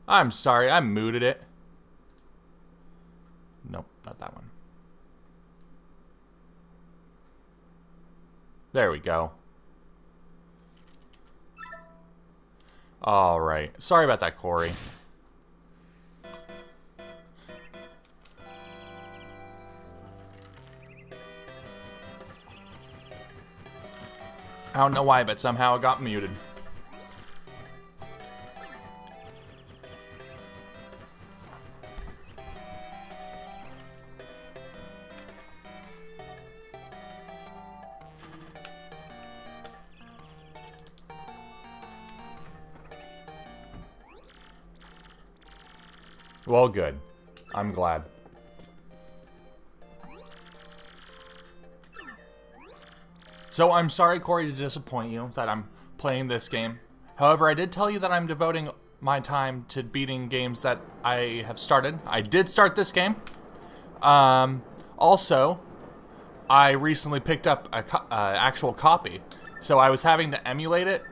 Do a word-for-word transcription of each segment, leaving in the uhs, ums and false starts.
I'm sorry, I mooted it. Nope, not that one. There we go. Alright. Sorry about that, Corey. I don't know why, but somehow it got muted. Well, good. I'm glad. So I'm sorry, Corey, to disappoint you that I'm playing this game. However, I did tell you that I'm devoting my time to beating games that I have started. I did start this game. Um, also, I recently picked up a co uh, actual copy, so I was having to emulate it.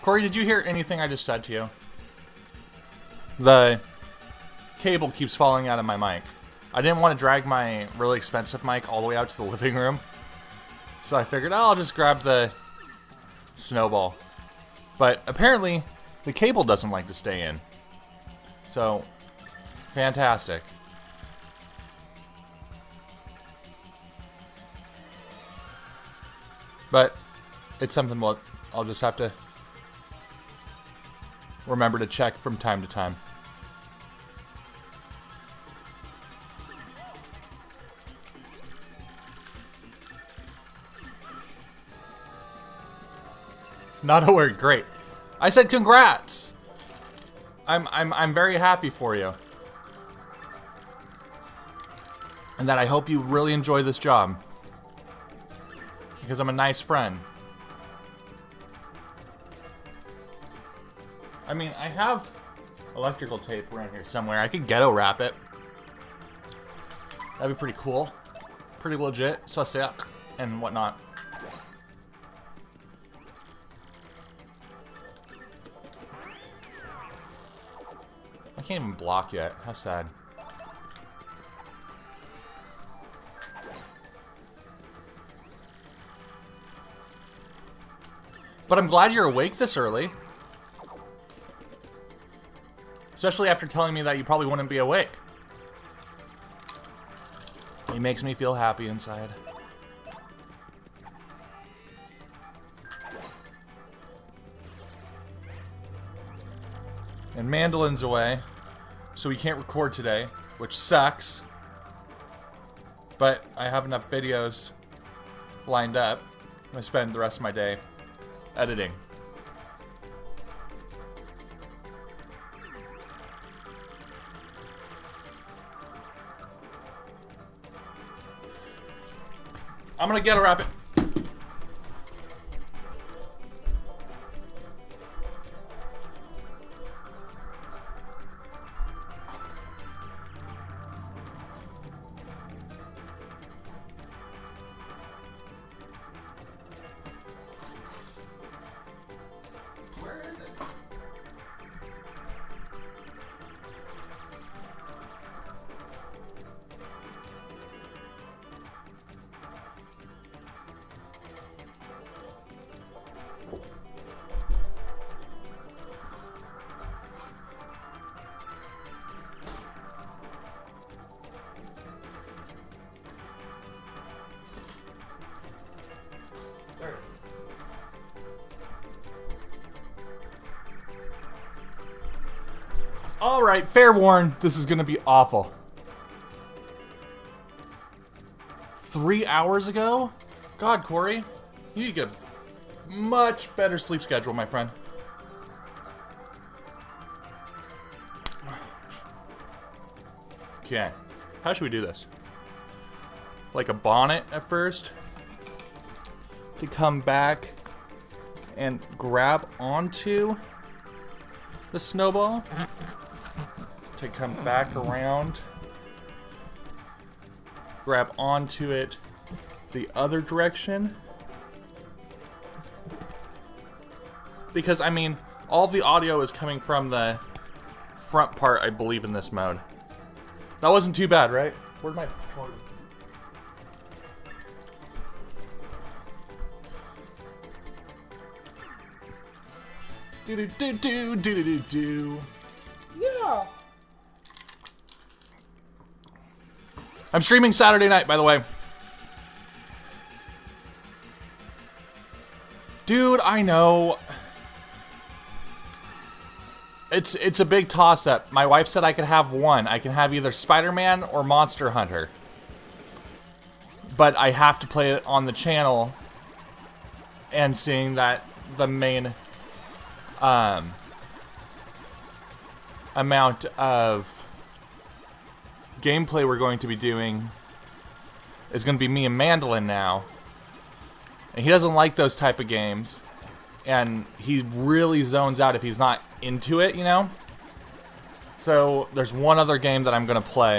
Corey, did you hear anything I just said to you? The cable keeps falling out of my mic. I didn't want to drag my really expensive mic all the way out to the living room. So I figured, oh, I'll just grab the snowball. But apparently, the cable doesn't like to stay in. So, fantastic. But it's something what I'll just have to remember to check from time to time. Not a word, great. I said congrats. I'm I'm I'm very happy for you. And that I hope you really enjoy this job. Because I'm a nice friend. I mean, I have electrical tape around here somewhere. I could ghetto wrap it. That'd be pretty cool. Pretty legit. Suck and whatnot. I can't even block yet. How sad. But I'm glad you're awake this early. Especially after telling me that you probably wouldn't be awake. It makes me feel happy inside. And Mandolin's away, so we can't record today, which sucks. But I have enough videos lined up. I'm gonna spend the rest of my day editing. I'm gonna get a rabbit. Where is it? There it is. Alright, fair warn, this is gonna be awful. Three hours ago? God, Corey, you need to get a much better sleep schedule, my friend. Okay, how should we do this? Like a bonnet at first? To come back and grab onto the snowball? To come back around, grab onto it the other direction. Because, I mean, all of the audio is coming from the front part, I believe, in this mode. That wasn't too bad, right? Where'd my controller? Do do do do do do do. Yeah. I'm streaming Saturday night, by the way. Dude, I know. It's it's a big toss-up. My wife said I could have one. I can have either Spider-Man or Monster Hunter. But I have to play it on the channel. And seeing that the main um, amount of gameplay we're going to be doing is going to be me and Mandolin now. And he doesn't like those type of games. And he really zones out if he's not into it, you know? So, there's one other game that I'm going to play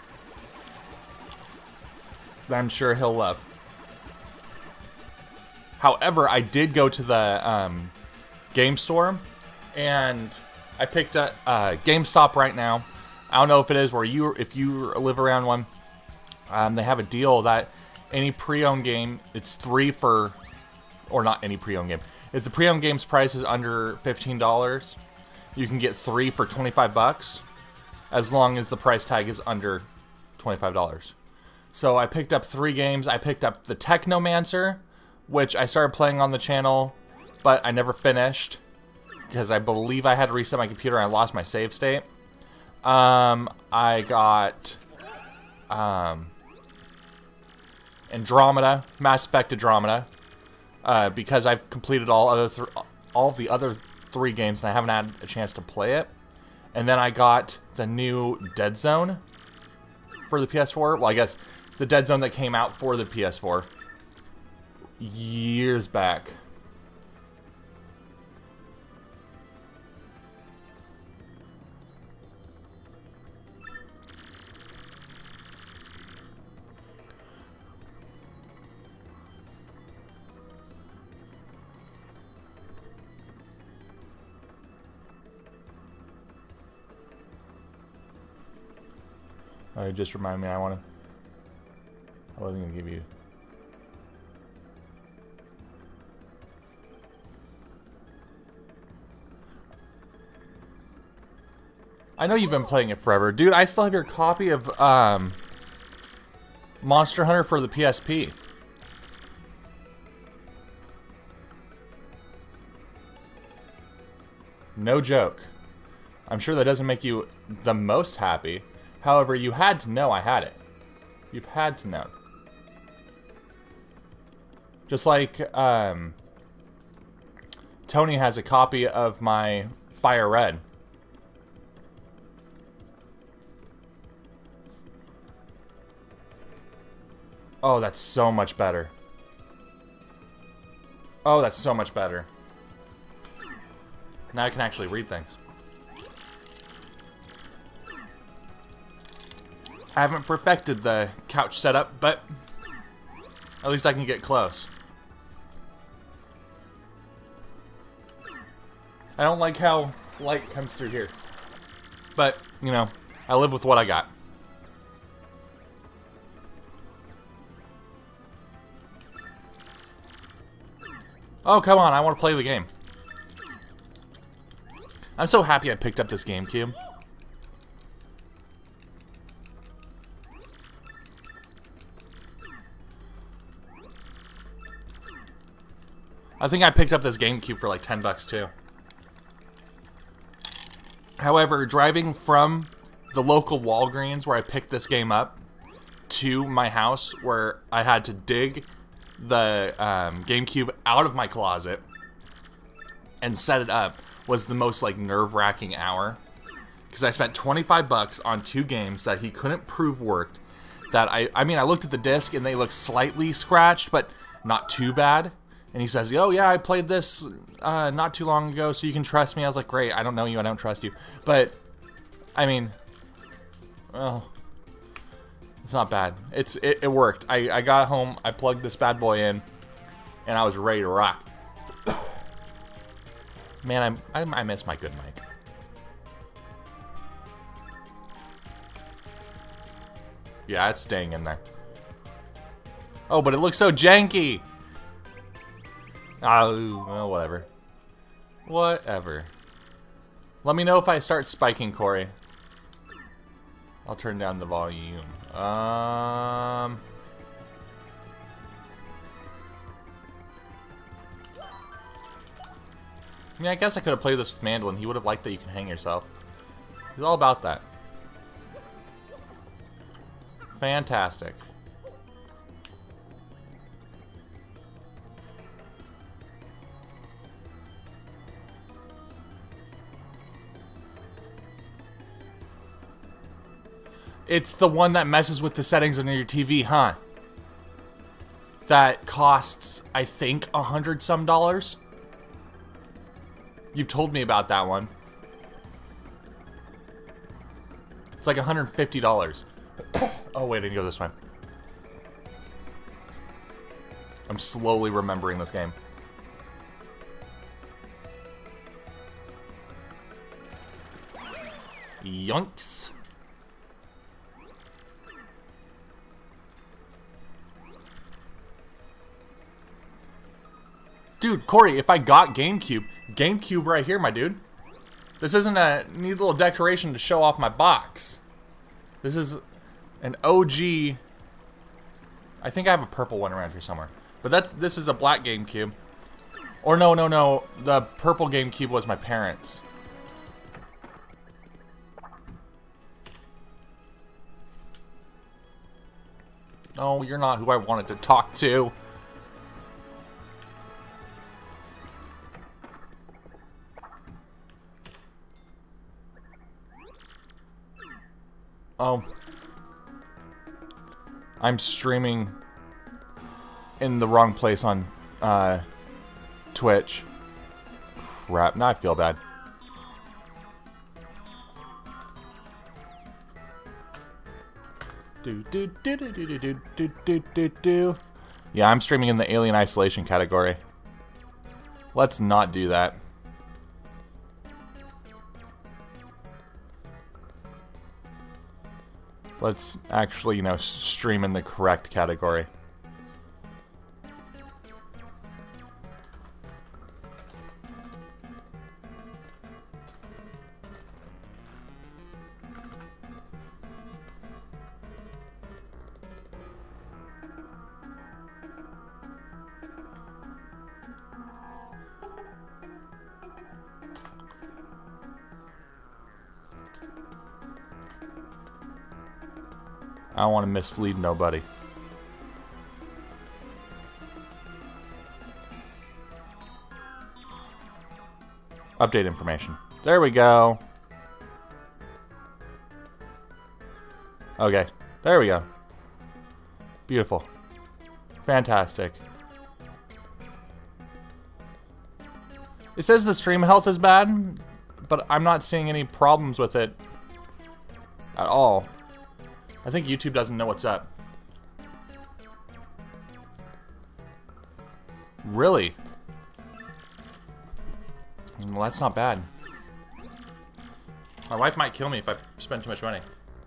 that I'm sure he'll love. However, I did go to the um, game store, and I picked up uh, GameStop right now. I don't know if it is where you, if you live around one. Um, they have a deal that any pre-owned game, it's three for, or not any pre-owned game. If the pre-owned game's price is under fifteen dollars, you can get three for twenty-five bucks, as long as the price tag is under twenty-five dollars. So I picked up three games. I picked up the Technomancer, which I started playing on the channel, but I never finished because I believe I had to reset my computer and I lost my save state. Um, I got um, Andromeda, Mass Effect Andromeda, uh, because I've completed all other th all of the other three games and I haven't had a chance to play it. And then I got the new Dead Zone for the P S four. Well, I guess the Dead Zone that came out for the P S four years back. Uh, just remind me, I want to. I wasn't gonna give you. I know you've been playing it forever, dude. I still have your copy of um, Monster Hunter for the P S P. No joke. I'm sure that doesn't make you the most happy. However, you had to know I had it. You've had to know. Just like um, Tony has a copy of my Fire Red. Oh, that's so much better. Oh, that's so much better. Now I can actually read things. I haven't perfected the couch setup, but at least I can get close. I don't like how light comes through here. But, you know, I live with what I got. Oh, come on, I want to play the game. I'm so happy I picked up this GameCube. I think I picked up this GameCube for like ten bucks too. However, driving from the local Walgreens where I picked this game up to my house where I had to dig the um, GameCube out of my closet and set it up was the most like nerve-wracking hour. Because I spent twenty-five bucks on two games that he couldn't prove worked. That I, I mean, I looked at the disc and they looked slightly scratched, but not too bad. And he says, oh yeah, I played this uh, not too long ago, so you can trust me. I was like, great, I don't know you, I don't trust you. But, I mean, well, it's not bad. It's It, it worked. I, I got home, I plugged this bad boy in, and I was ready to rock. Man, I, I, I miss my good mic. Yeah, it's staying in there. Oh, but it looks so janky! Oh, well, whatever. Whatever. Let me know if I start spiking, Corey. I'll turn down the volume. Um... I mean, I guess I could have played this with Mandolin. He would have liked that you can hang yourself. He's all about that. Fantastic. It's the one that messes with the settings on your T V, huh? That costs, I think, a hundred some dollars. You've told me about that one. It's like a hundred fifty dollars. Oh wait, I didn't go this way. I'm slowly remembering this game. Yoinks. Dude, Corey, if I got GameCube, GameCube right here, my dude. This isn't a neat little decoration to show off my box. This is an O G. I think I have a purple one around here somewhere. But that's this is a black GameCube. Or no, no, no. The purple GameCube was my parents'. Oh, you're not who I wanted to talk to. Oh. I'm streaming in the wrong place on uh, Twitch. Crap, now I feel bad. Do do do do do do do do do do. Yeah, I'm streaming in the Alien Isolation category. Let's not do that. Let's actually, you know, stream in the correct category. I don't want to mislead nobody. Update information. There we go. Okay, there we go. Beautiful. Fantastic. It says the stream health is bad, but I'm not seeing any problems with it at all. I think YouTube doesn't know what's up. Really? Well, that's not bad. My wife might kill me if I spend too much money.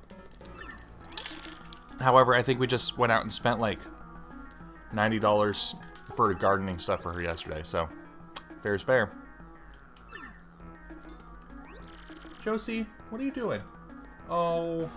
However, I think we just went out and spent like ninety dollars for gardening stuff for her yesterday, so fair is fair. Josie, what are you doing? Oh...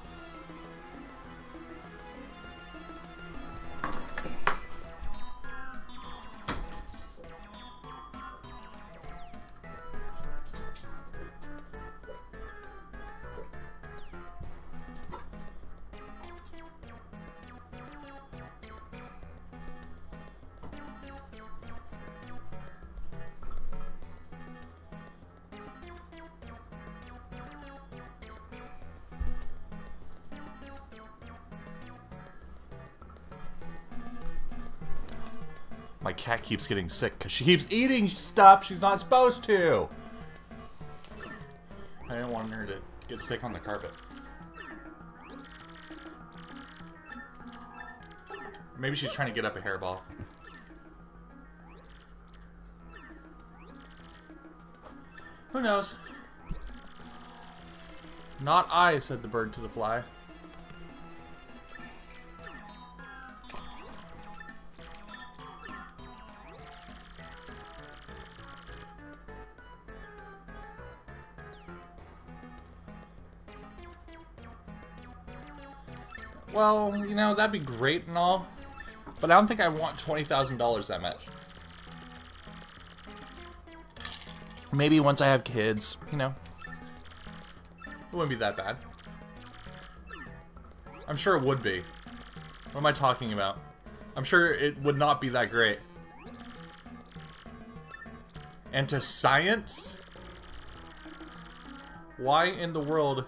My cat keeps getting sick because she keeps eating stuff she's not supposed to. I didn't want her to get sick on the carpet. Maybe she's trying to get up a hairball. Who knows? Not I, said the bird to the fly. Well, you know, that'd be great and all, but I don't think I want twenty thousand dollars that much. Maybe once I have kids, you know. It wouldn't be that bad. I'm sure it would be. What am I talking about? I'm sure it would not be that great. And to science? Why in the world...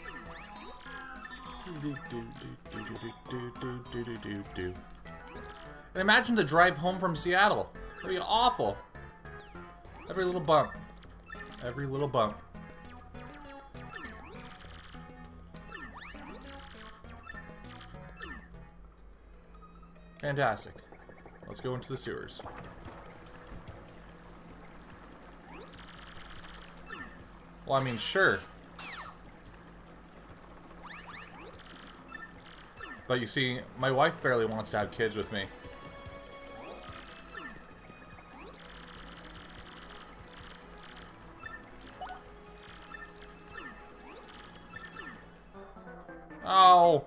do do do do do do do do do do. And imagine the drive home from Seattle. That'd be awful. Every little bump. Every little bump. Fantastic. Let's go into the sewers. Well, I mean, sure. But you see, my wife barely wants to have kids with me. Oh.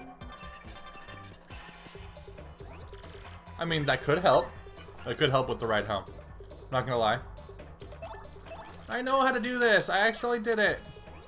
I mean, that could help. That could help with the ride home. Not gonna lie. I know how to do this. I accidentally did it.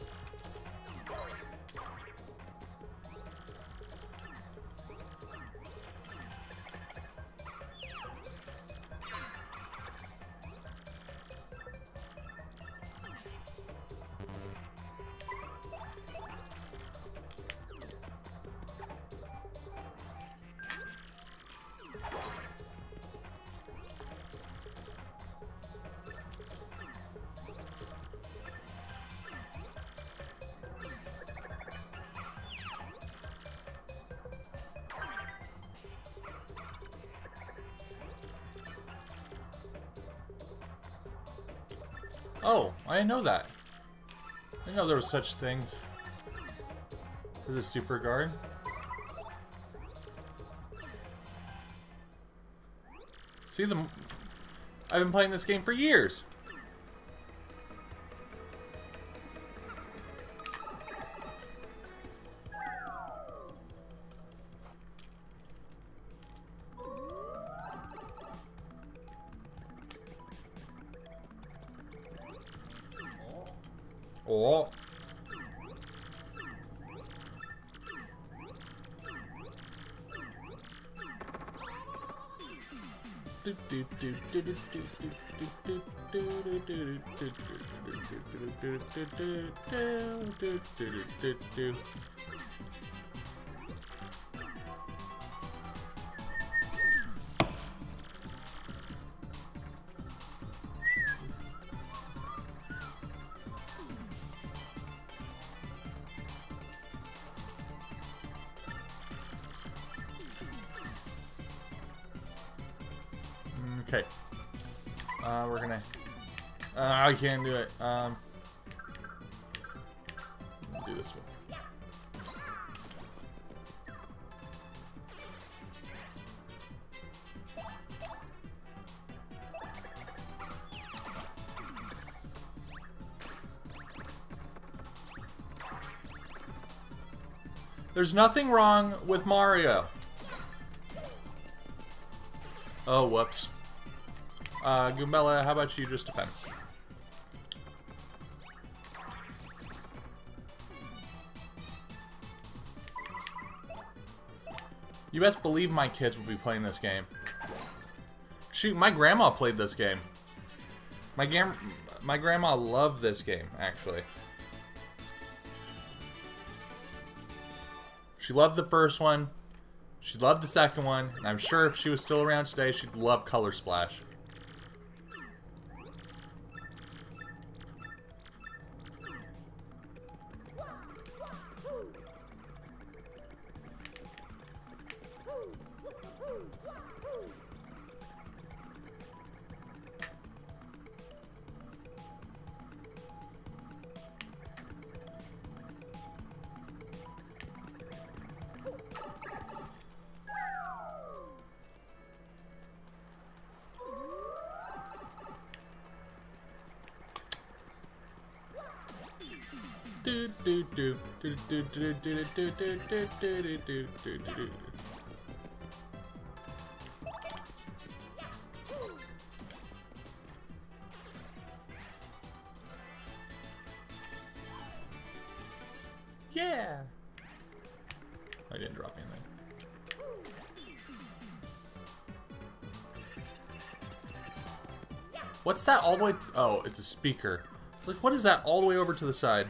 Oh, I didn't know that. I didn't know there was such things. This is Super Guard. See, the I've been playing this game for years. Oh. Okay. Uh, we're gonna... Uh, I can't do it. Um, do this one. There's nothing wrong with Mario. Oh, whoops. Uh, Goombella, how about you just defend? You best believe my kids will be playing this game. Shoot, my grandma played this game. My, gam my grandma loved this game, actually. She loved the first one. She loved the second one. And I'm sure if she was still around today, she'd love Color Splash. Do do do do do do do do do do do do do do do. Yeah. I didn't drop anything. What's that all the way? Oh, it's a speaker. Like, what is that all the way over to the side?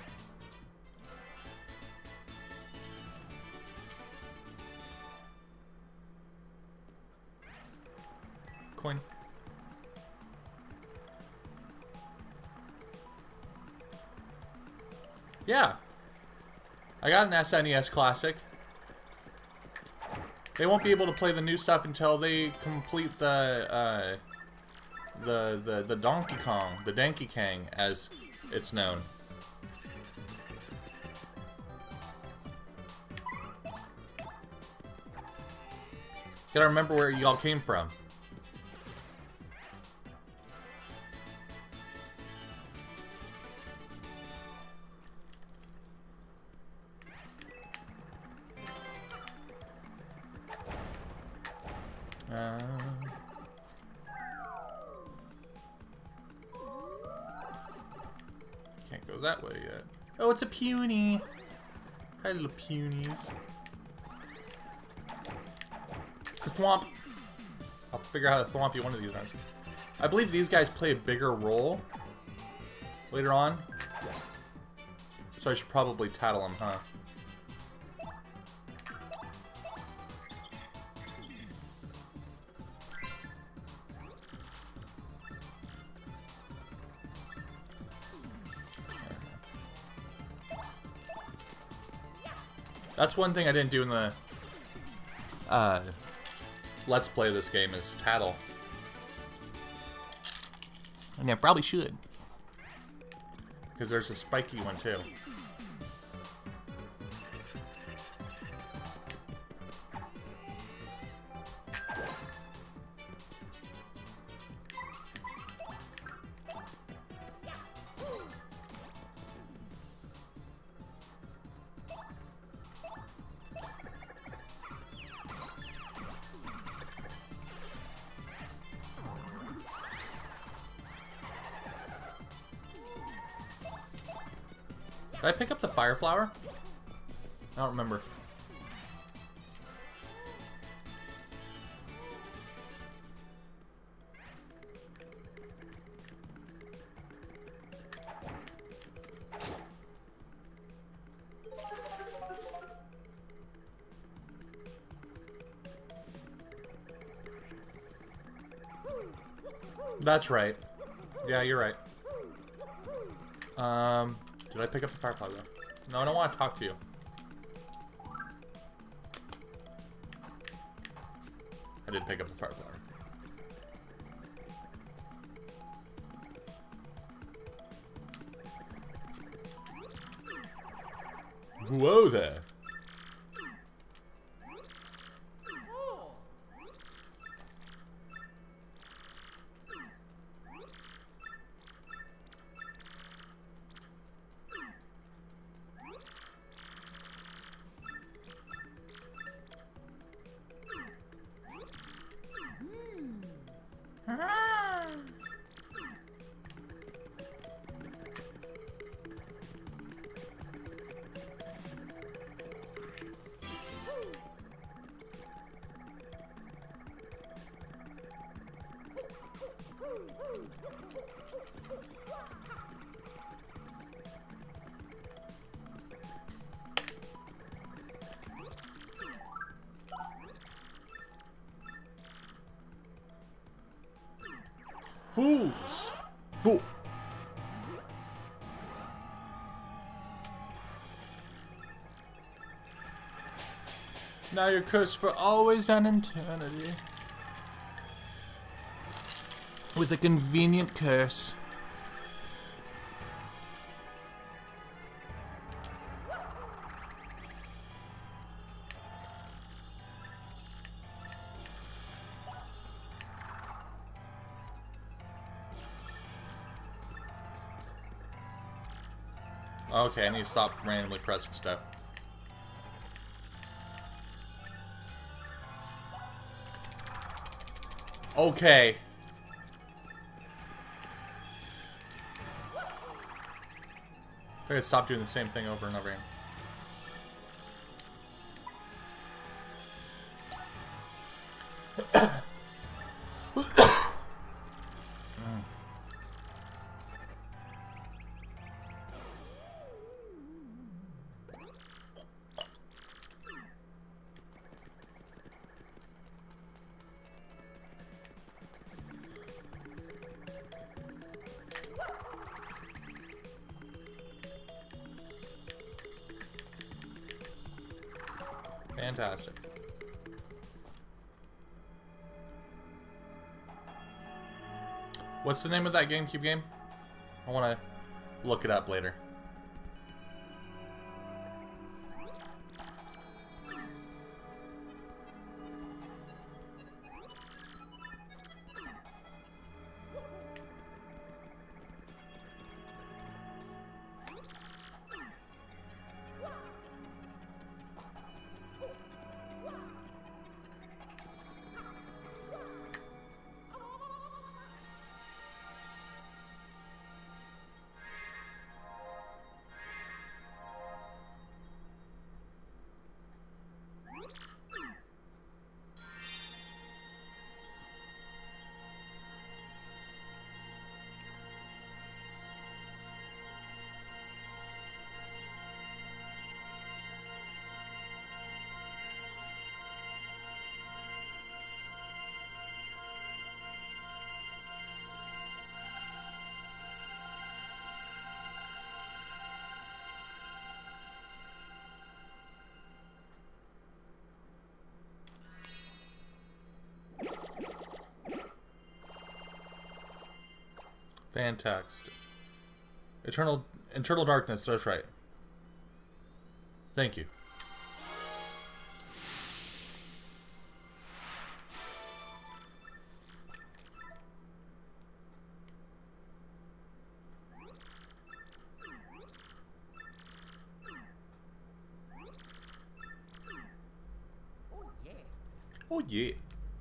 coin. Yeah. I got an S N E S Classic. They won't be able to play the new stuff until they complete the, uh, the, the, the Donkey Kong, the Donkey Kong, as it's known. Gotta remember where y'all came from. Uh, can't go that way yet. Oh, it's a puny. Hi, little punies. Thwomp. I'll figure out how to thwomp you one of these times. I believe these guys play a bigger role later on. So I should probably tattle them, huh? That's one thing I didn't do in the uh, Let's Play this game is tattle. And I probably should. Because there's a spiky one too. Did I pick up the fire flower? I don't remember. That's right. Yeah, you're right. Um... Did I pick up the fire flower though? No, I don't want to talk to you. I did pick up the fire flower. Whoa there. Fools! Fool! Now you're cursed for always and eternity. With a convenient curse. Okay, I need to stop randomly pressing stuff. Okay. I gotta stop doing the same thing over and over again. Fantastic. What's the name of that GameCube game? I want to look it up later. Fantastic. Eternal Eternal Darkness, that's right. Thank you. Oh yeah. Oh yeah.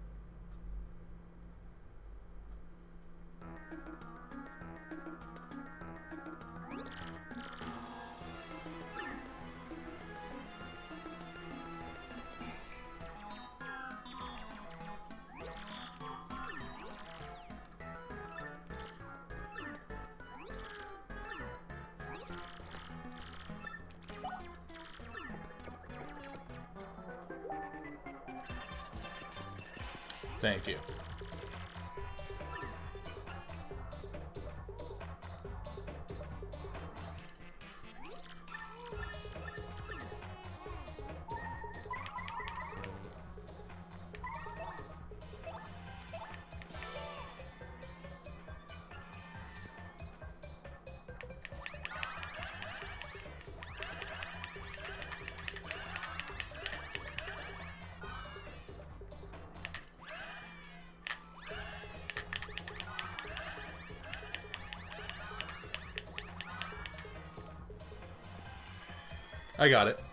Thank you. I got it.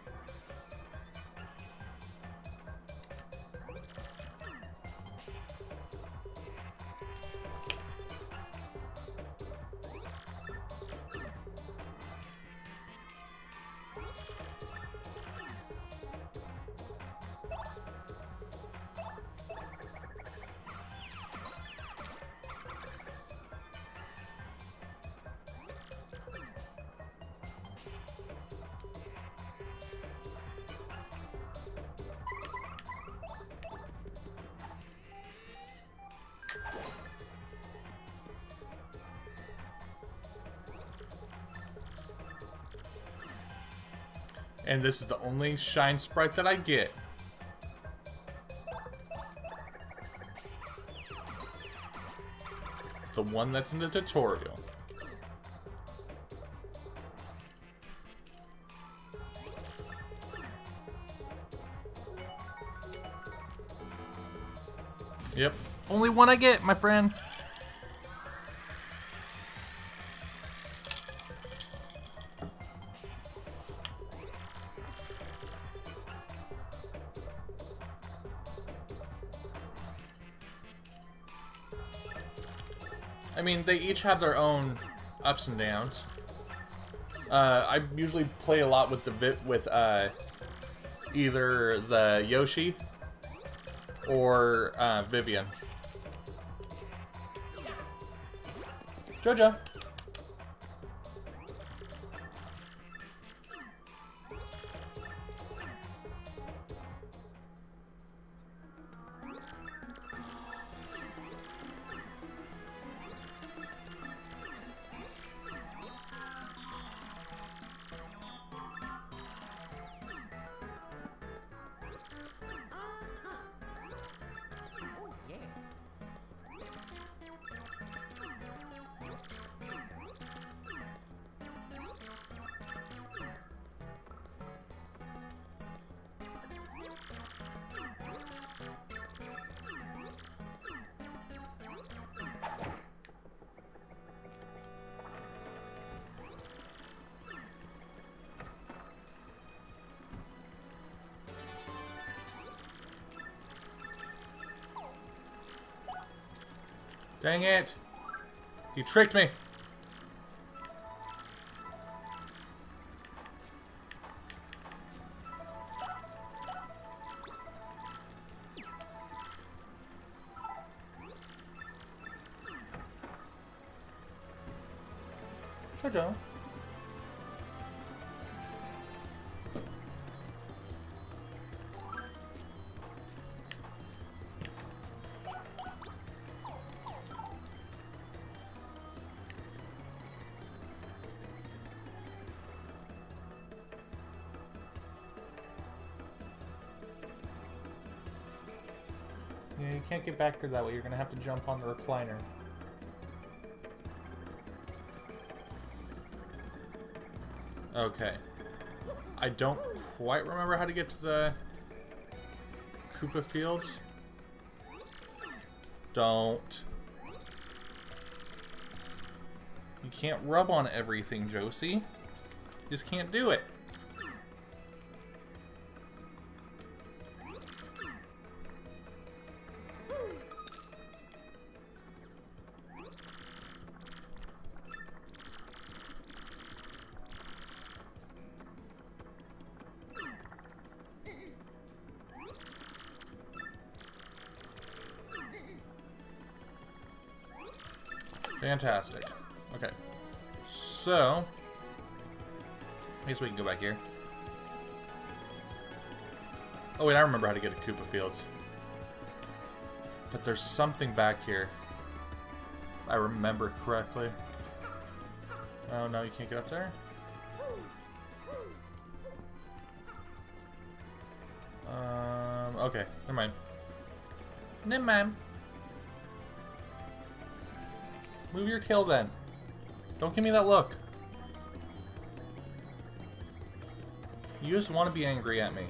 And this is the only Shine Sprite that I get. It's the one that's in the tutorial. Yep. Only one I get, my friend. I mean, they each have their own ups and downs. Uh, I usually play a lot with the bit with uh, either the Yoshi or uh, Vivian. Jojo. Dang it! You tricked me! Jojo. Yeah, you can't get back there that way. You're gonna have to jump on the recliner. Okay. I don't quite remember how to get to the Koopa Fields. Don't. You can't rub on everything, Josie. You just can't do it. Fantastic. Okay. So, I guess we can go back here. Oh wait, I remember how to get to Koopa Fields. But there's something back here. If I remember correctly. Oh no, you can't get up there? Um, okay, never mind. Never mind. Move your tail then. Don't give me that look. You just want to be angry at me.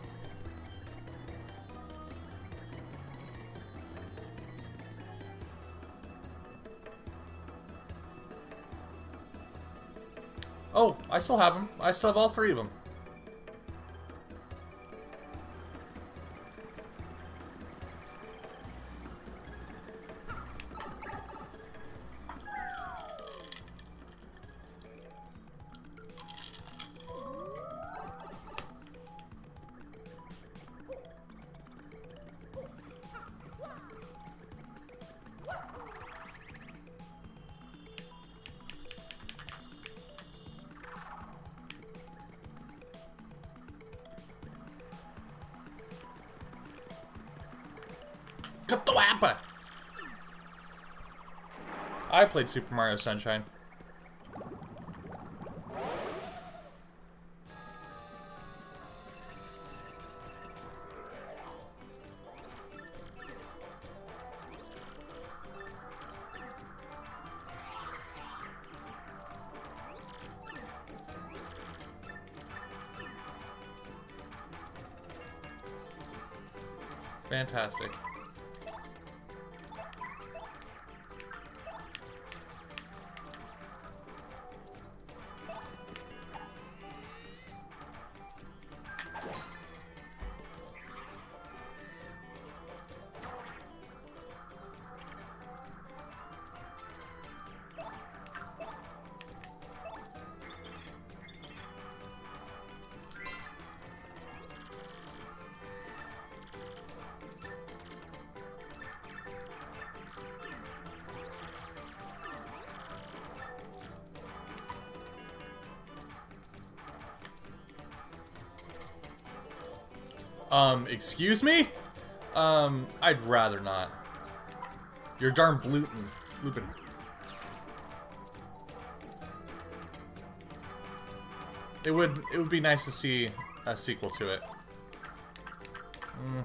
Oh, I still have them. I still have all three of them. Katwappa! I played Super Mario Sunshine. Fantastic. Um, excuse me? Um, I'd rather not. You're darn blootin'. Bloopin'. It would, it would be nice to see a sequel to it. Mm.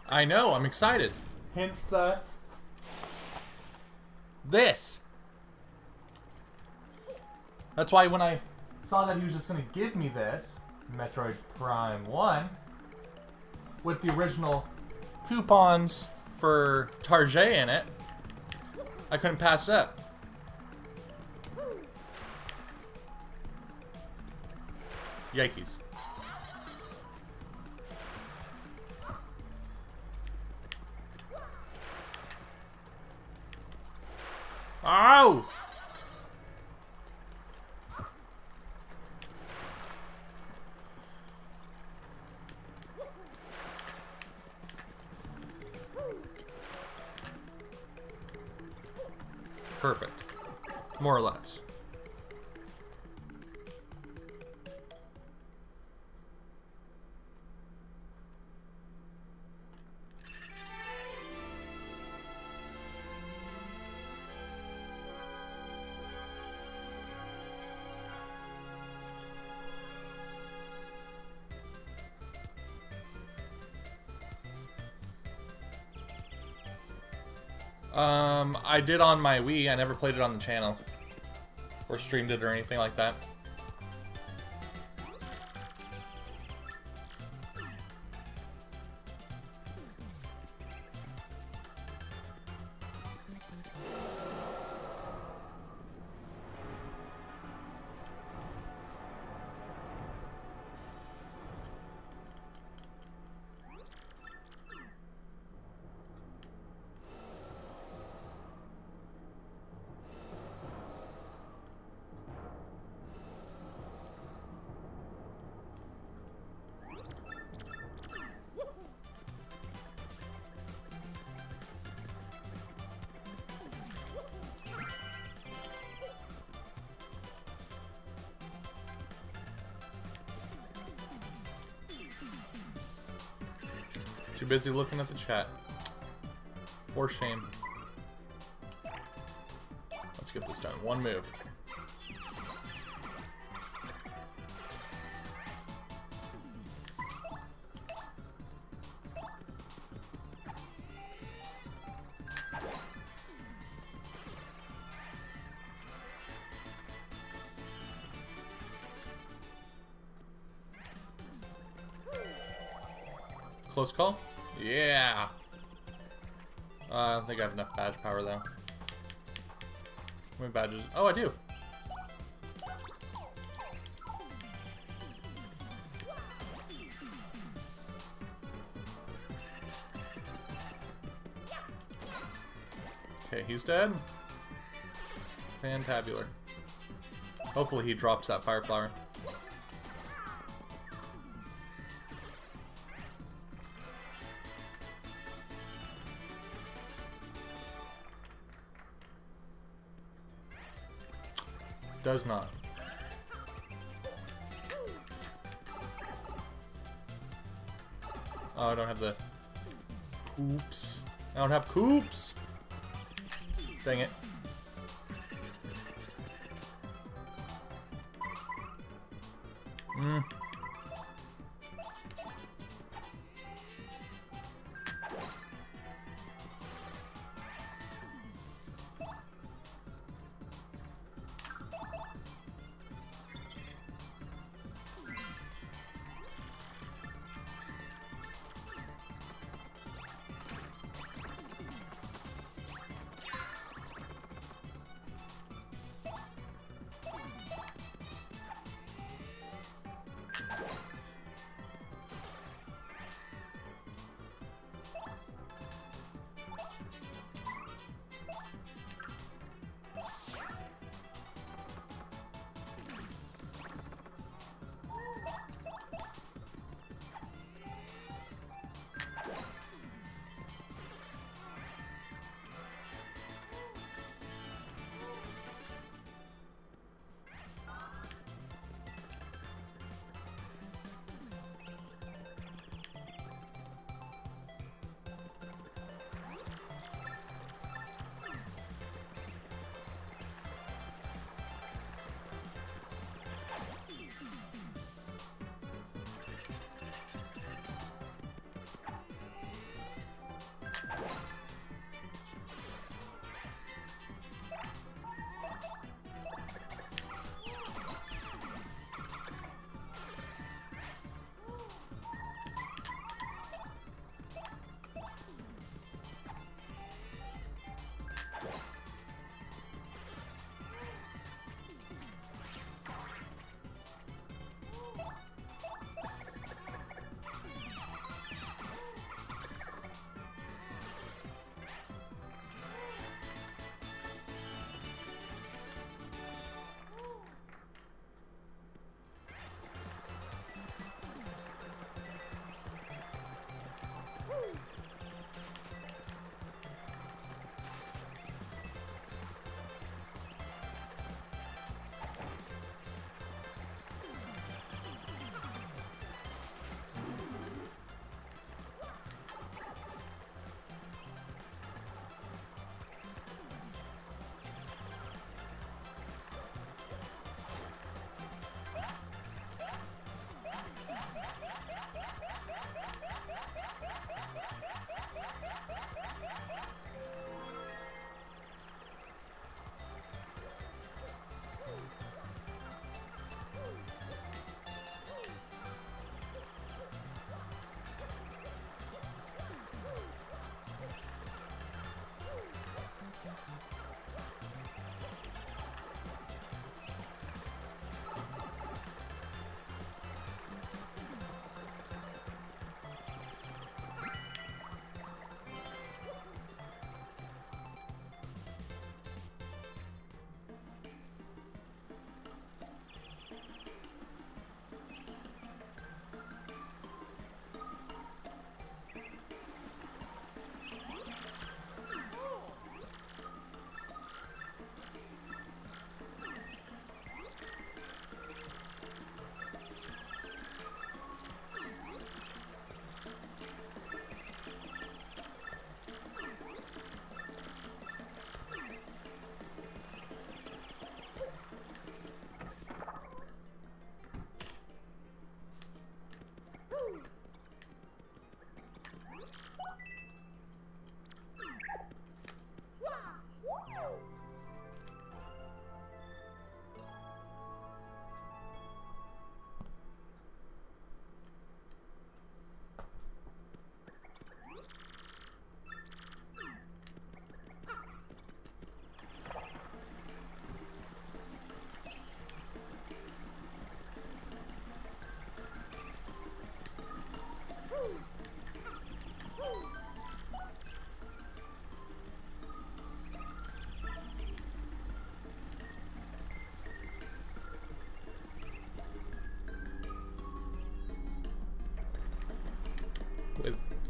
I know, I'm excited. Hence the... This! That's why when I saw that he was just going to give me this, Metroid Prime one, with the original coupons for Tarjay in it, I couldn't pass it up. Yikes. Ow! Perfect. More or less. Um, I did on my Wii. I never played it on the channel. Or streamed it or anything like that. Too busy looking at the chat. For shame. Let's get this done. One move. Close call? Yeah. Uh, I don't think I have enough badge power though. How many badges? Oh, I do. Okay, he's dead. Fantabular. Hopefully he drops that fire flower. Does not. Oh, I don't have the coops. I don't have coops. Dang it. Hmm.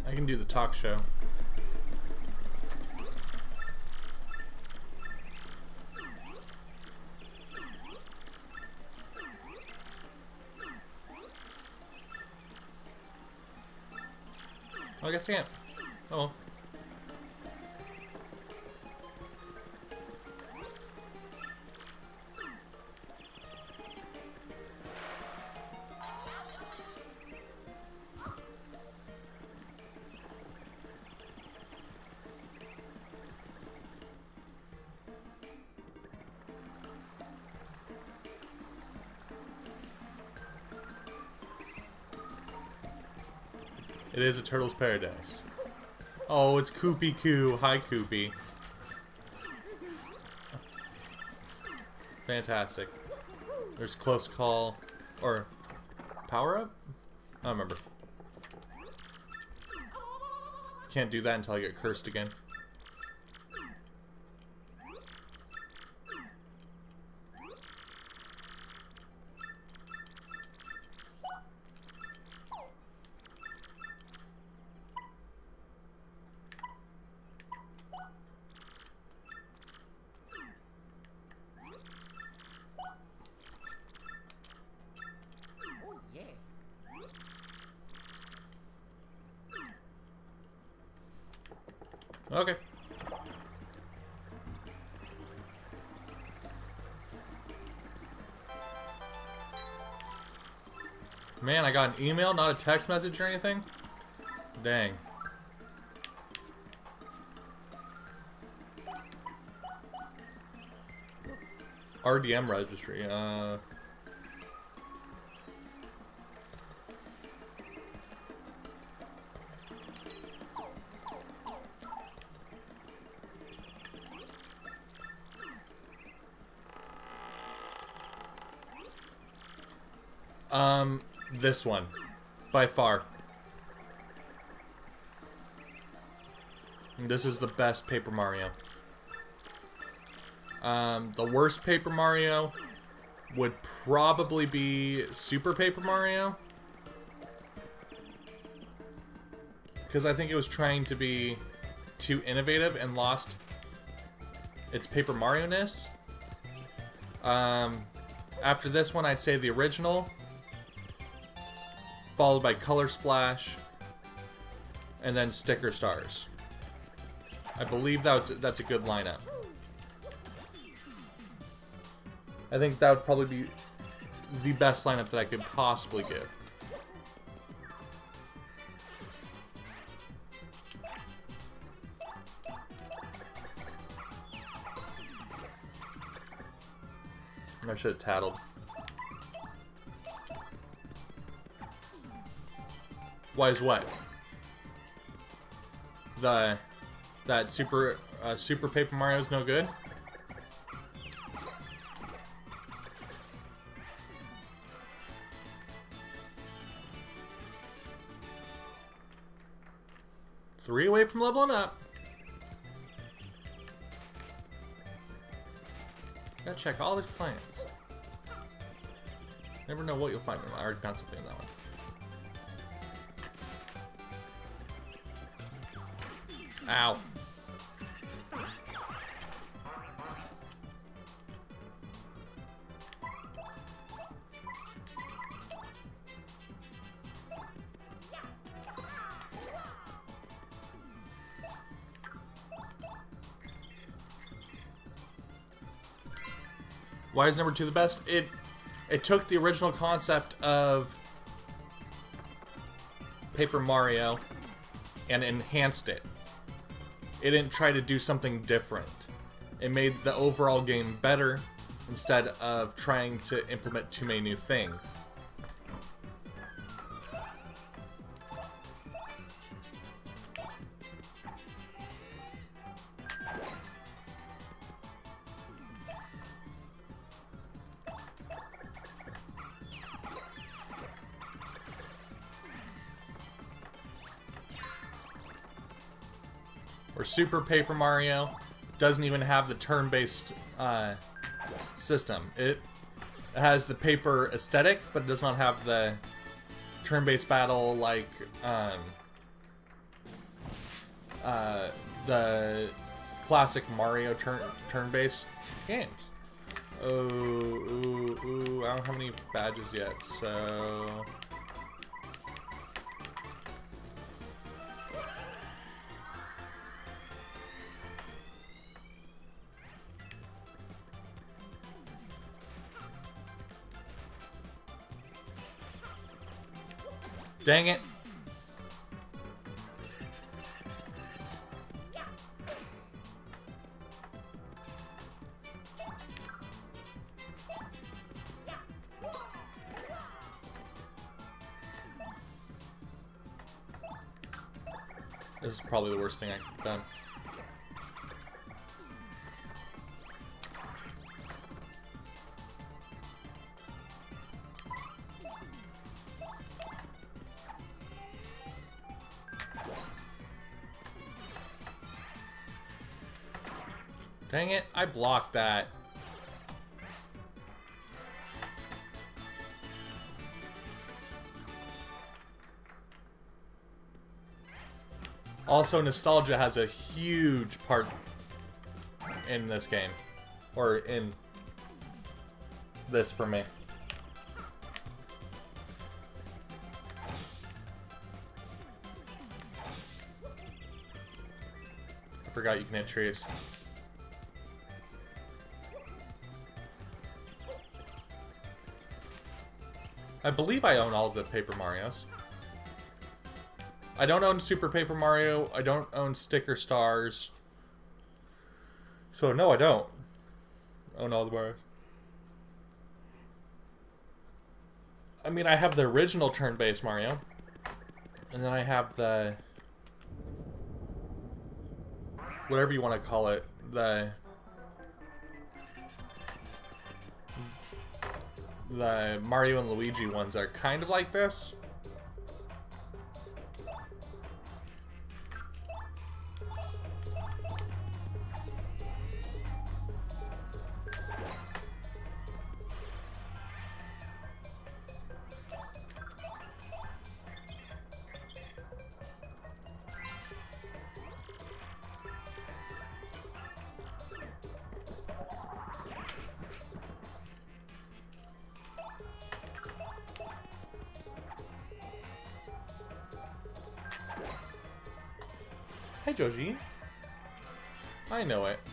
I can do the talk show. Oh, I guess I can't. Oh well. It is a turtle's paradise. Oh, it's Koopy Koo. Hi, Koopy. Fantastic. There's close call. Or power up? I don't remember. Can't do that until I get cursed again. Oh, yeah. Okay. Man, I got an email, not a text message or anything? Dang. R D M registry, uh... Um, this one. By far. This is the best Paper Mario. Um, the worst Paper Mario would probably be Super Paper Mario. Because I think it was trying to be too innovative and lost its Paper Mario-ness. Um, after this one, I'd say the original, followed by Color Splash, and then Sticker Stars. I believe that's that's a good lineup. I think that would probably be the best lineup that I could possibly give. I should have tattled. Why is what? The that super uh, Super Paper Mario is no good. Three away from leveling up. Gotta check all his plans. Never know what you'll find. I already found something in that one. Ow. Why is number two the best? It it took the original concept of Paper Mario and enhanced it. It didn't try to do something different. It made the overall game better instead of trying to implement too many new things. Or Super Paper Mario doesn't even have the turn-based uh, system. It has the paper aesthetic, but it does not have the turn-based battle like um, uh, the classic Mario turn turn-based games. Oh, ooh, ooh, I don't have any badges yet, so... Dang it. This is probably the worst thing I could have done. Dang it, I blocked that. Also, nostalgia has a huge part in this game. Or in this for me. I forgot you can hit trees. I believe I own all of the Paper Marios. I don't own Super Paper Mario. I don't own Sticker Stars. So, no, I don't own all the Marios. I mean, I have the original turn-based Mario. And then I have the... whatever you want to call it. The... The Mario and Luigi ones are kind of like this. Hi, Joji. I know it.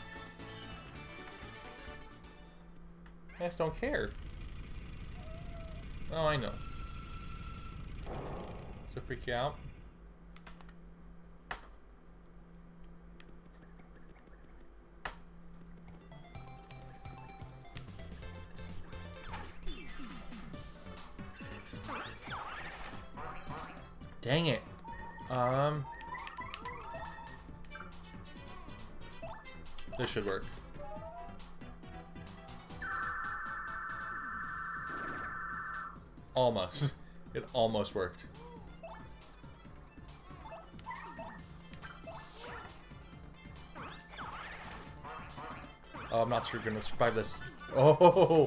I just don't care. Oh, I know. Does it freak you out? Dang it. Um... This should work. Almost. It almost worked. Oh, I'm not sure gonna survive this. Oh!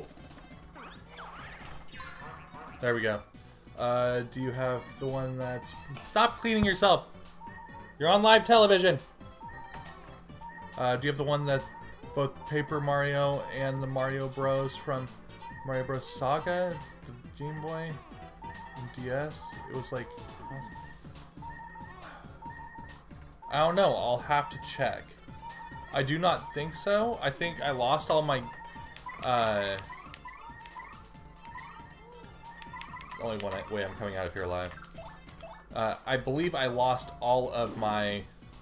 There we go. Uh, do you have the one that's... Stop cleaning yourself! You're on live television! Uh, do you have the one that both Paper Mario and the Mario Bros from Mario Bros Saga, the Game Boy and D S? It was like... I don't know, I'll have to check. I do not think so. I think I lost all my... Uh... Only one I, way I'm coming out of here alive. Uh, I believe I lost all of my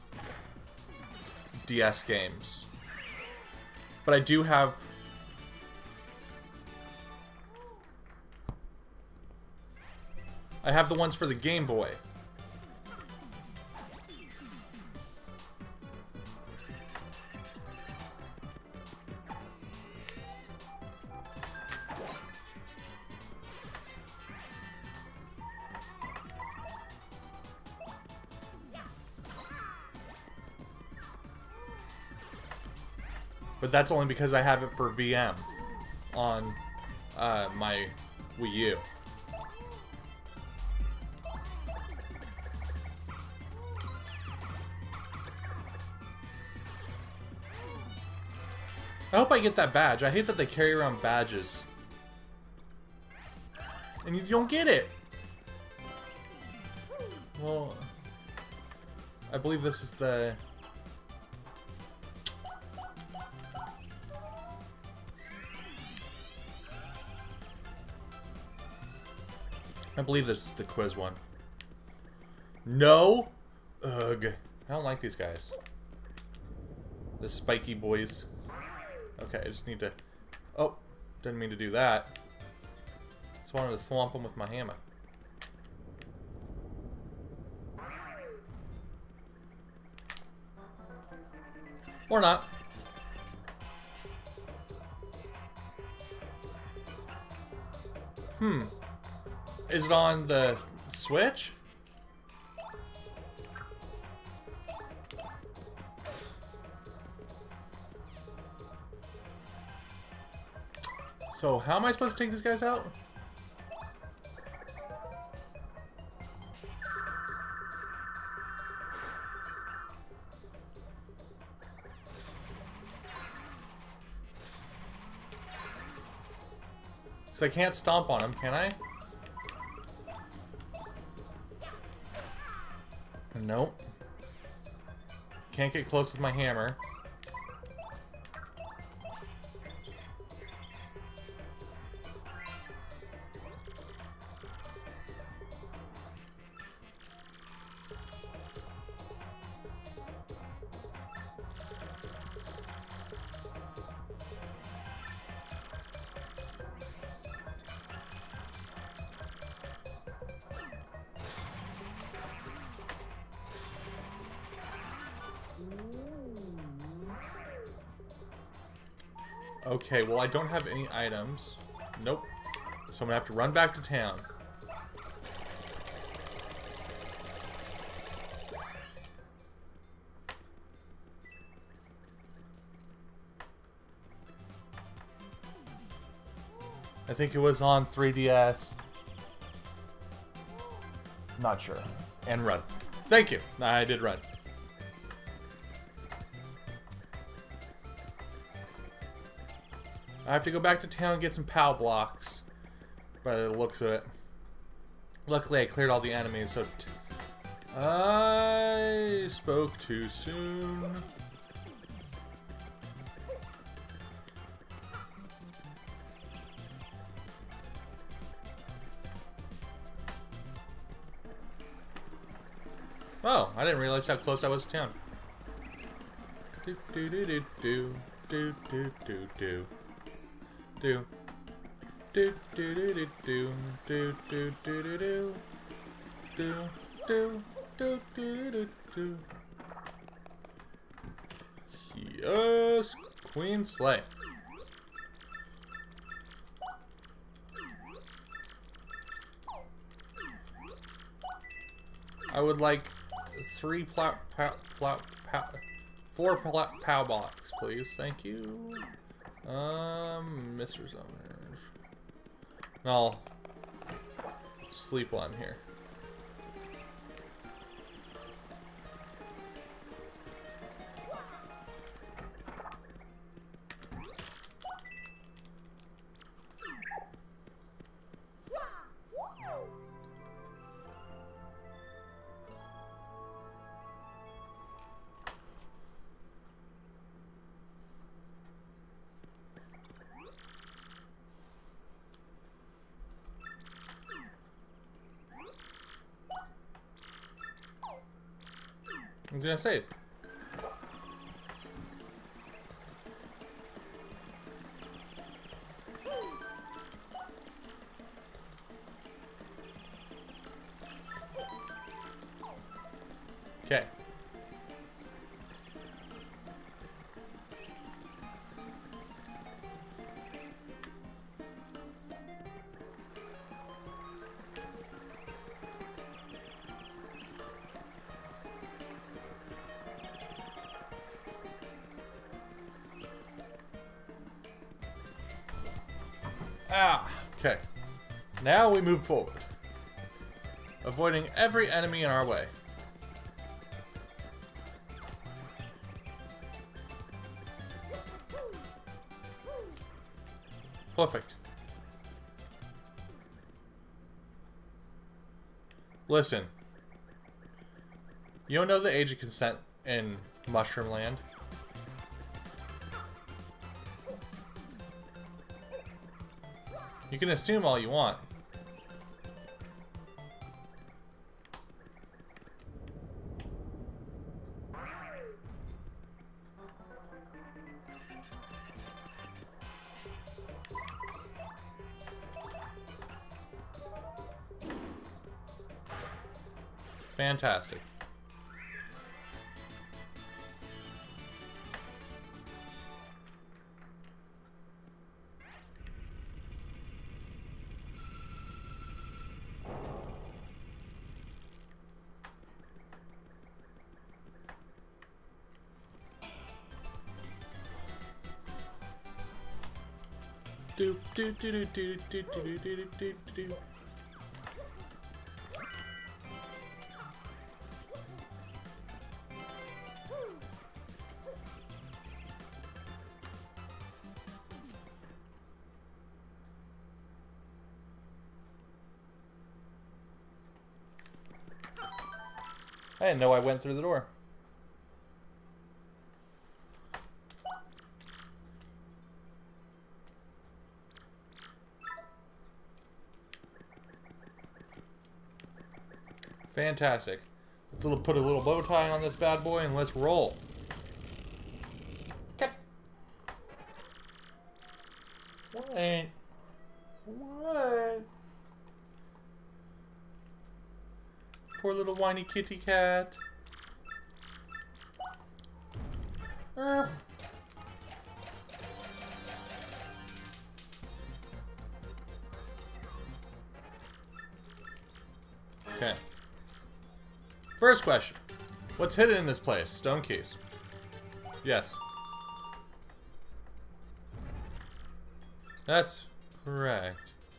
D S games. But I do have... I have the ones for the Game Boy. But that's only because I have it for V M on uh, my Wii U. I hope I get that badge. I hate that they carry around badges. And you don't get it! Well... I believe this is the... I believe this is the quiz one. No? Ugh. I don't like these guys. The spiky boys. Okay, I just need to... Oh, didn't mean to do that. Just wanted to swamp them with my hammer. Or not. Hmm. Is it on the Switch? So, how am I supposed to take these guys out? Because I can't stomp on them, can I? Nope. Can't get close with my hammer. Okay, well I don't have any items. Nope. So I'm gonna have to run back to town. I think it was on three D S. Not sure. And run. Thank you. I did run. I have to go back to town and get some POW blocks, by the looks of it. Luckily, I cleared all the enemies, so... T I spoke too soon. Oh, I didn't realize how close I was to town. Do do do do do do do do do. Do do do do do do do do do do do do do do do do do. Yes, Queen Slay. I would like three plow, plow, plow, plow, four plow, POW blocks, please. Thank you. Um, Mister Summer. I'll sleep on here. I was gonna say it. Okay. Ah, okay. Now we move forward, avoiding every enemy in our way. Perfect. Listen. You don't know the age of consent in Mushroom Land? You can assume all you want. Fantastic. Do do do do do do do do do do. I didn't know I went through the door. Fantastic. Let's little put a little bow tie on this bad boy and let's roll. Tip. What? What? Poor little whiny kitty cat. Uh. Okay. First question. What's hidden in this place? Stone keys. Yes. That's correct.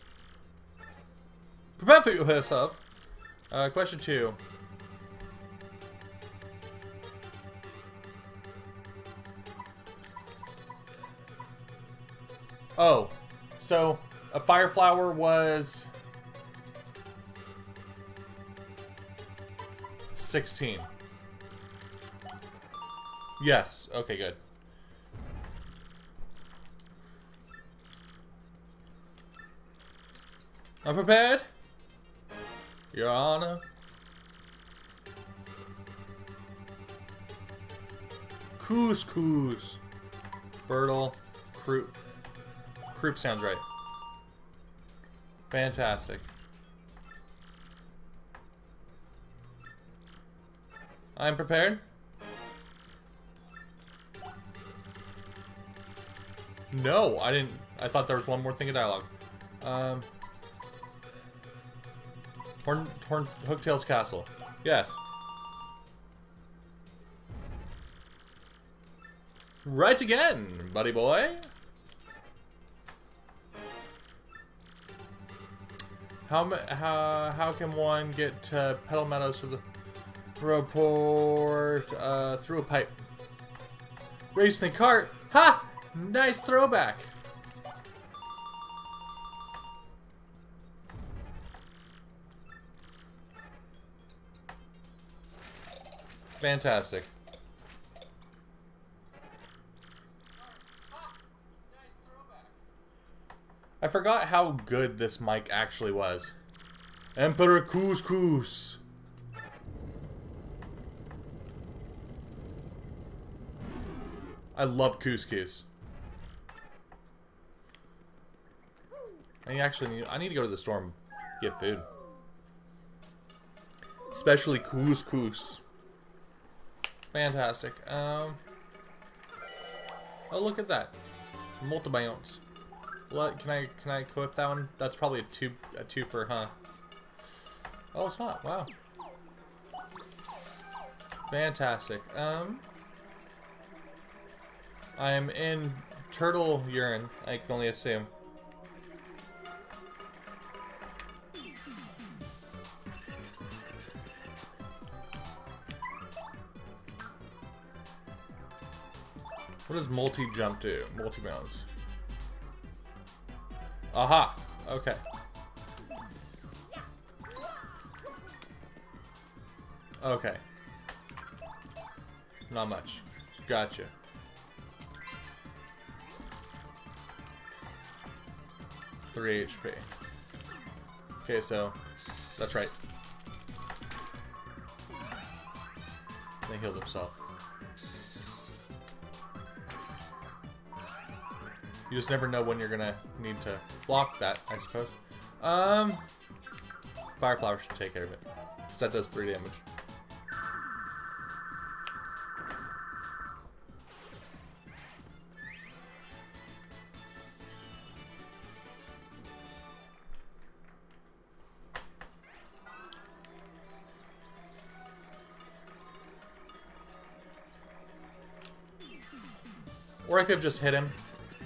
Prepare for yourself. Uh, question two. Oh, so a fire flower was sixteen. Yes. Okay, good. I'm prepared, Your Honor. Couscous. Birtle. Croup. Croup sounds right. Fantastic. I'm prepared. No, I didn't. I thought there was one more thing of dialogue. Um, Horn, Horn, Hooktail's castle. Yes. Right again, buddy boy. How how how can one get to Petal Meadows for the report uh, through a pipe? Racing the cart. Ha! Nice throwback. Fantastic. I forgot how good this mic actually was. Emperor Couscous. I love couscous. I actually need, I need to go to the store and get food. Especially couscous. Fantastic. Um. Oh, look at that. Multi-biomes. What can I can I equip that one? That's probably a two a two for, huh? Oh, it's not. Wow. Fantastic. Um. I am in turtle urine. I can only assume. What does multi-jump do? Multi-bounce. Aha! Okay. Okay. Not much. Gotcha. Three H P. Okay, so that's right. They healed himself. You just never know when you're gonna need to block that, I suppose. Um, Fire Flower should take care of it, because that does three damage. Or I could have just hit him.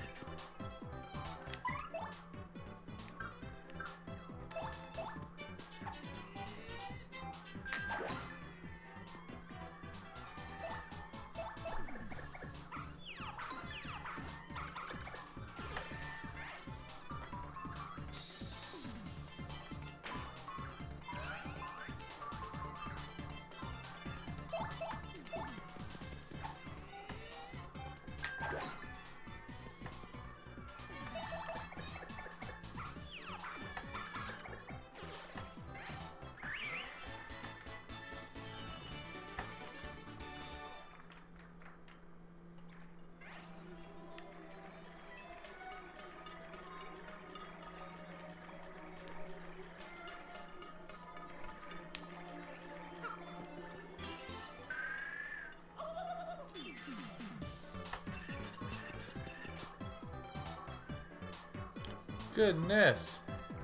Goodness.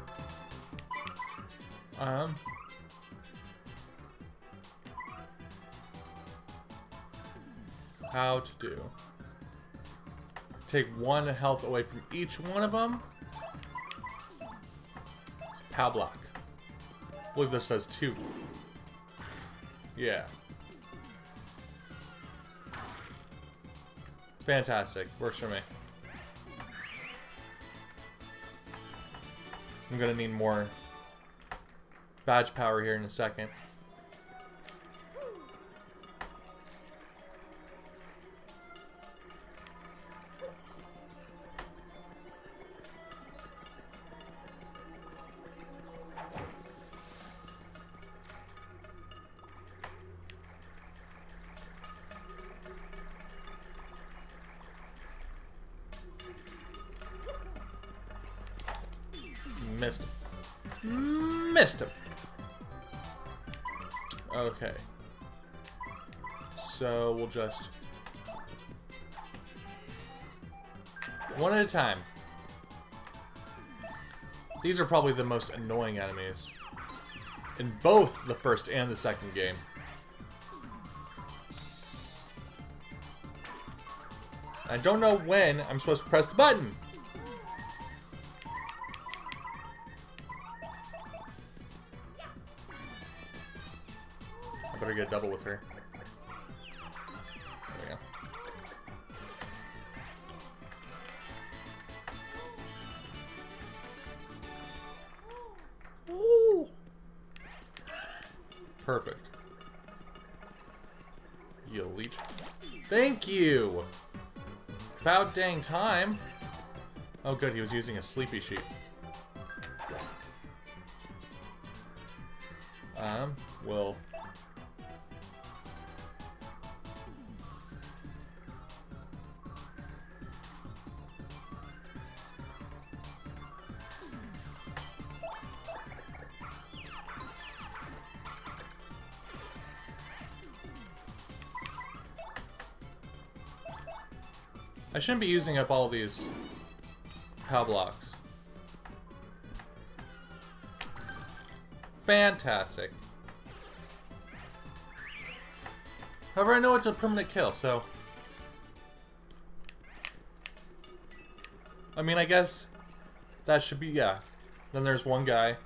Um. How to do. Take one health away from each one of them. It's pow block. I believe this does two. Yeah. Fantastic. Works for me. I'm gonna need more badge power here in a second. Missed him. Missed him. Okay. So we'll just one at a time. These are probably the most annoying enemies in both the first and the second game. I don't know when I'm supposed to press the button. I better get a double with her. There we go. Ooh. Perfect. You leech. Thank you! About dang time. Oh good, he was using a sleepy sheep. Um, we'll... I shouldn't be using up all these pow blocks. Fantastic. However, I know it's a permanent kill, so... I mean, I guess that should be, yeah. Then there's one guy.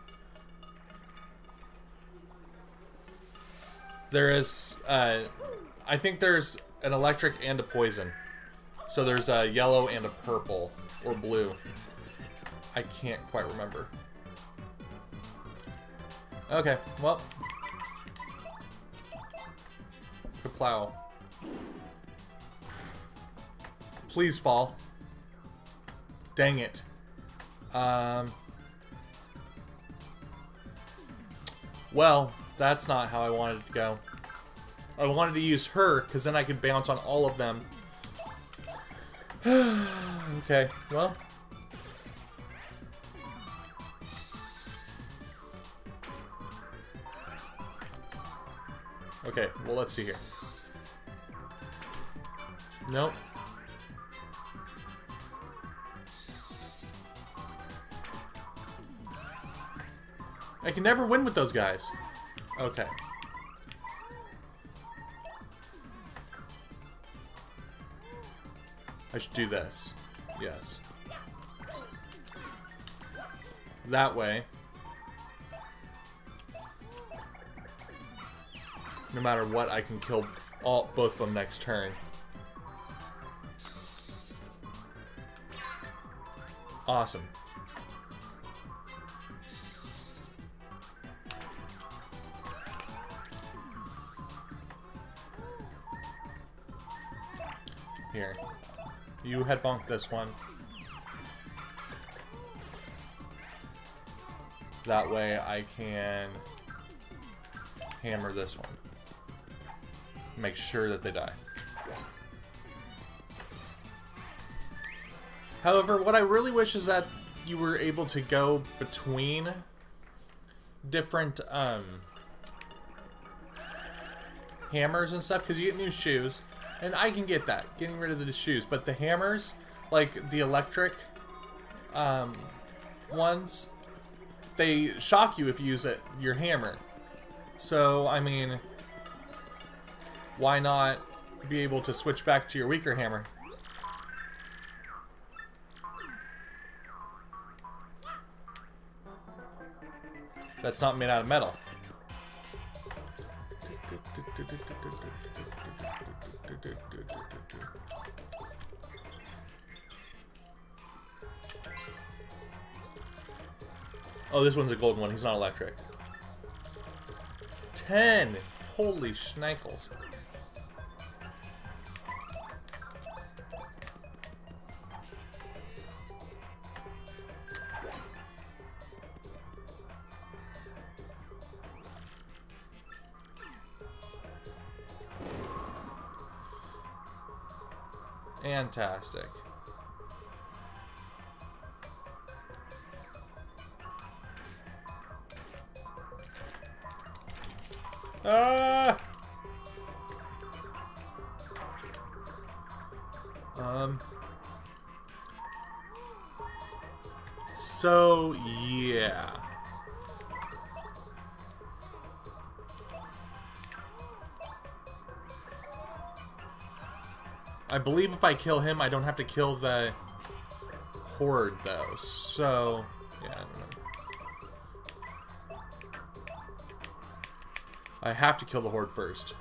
There is, uh, I think there's an electric and a poison. So there's a yellow and a purple, or blue. I can't quite remember. Okay, well. Kaplow. Please fall. Dang it. Um. Well, that's not how I wanted it to go. I wanted to use her, because then I could bounce on all of them. Okay, well. Okay, well, let's see here. Nope. I can never win with those guys. Okay. I should do this. Yes. That way. No matter what, I can kill all both of them next turn. Awesome. Here. You head bonk this one. That way I can hammer this one. Make sure that they die. However, what I really wish is that you were able to go between different um, hammers and stuff, because you get new shoes. And I can get that, getting rid of the shoes. But the hammers, like the electric um, ones, they shock you if you use it, your hammer. So, I mean, why not be able to switch back to your weaker hammer? That's not made out of metal. Oh, this one's a golden one. He's not electric. Ten! Holy schnikels. Fantastic. Ah! Um. So, yeah. I believe if I kill him, I don't have to kill the horde, though. So, yeah, I don't know. I have to kill the horde first.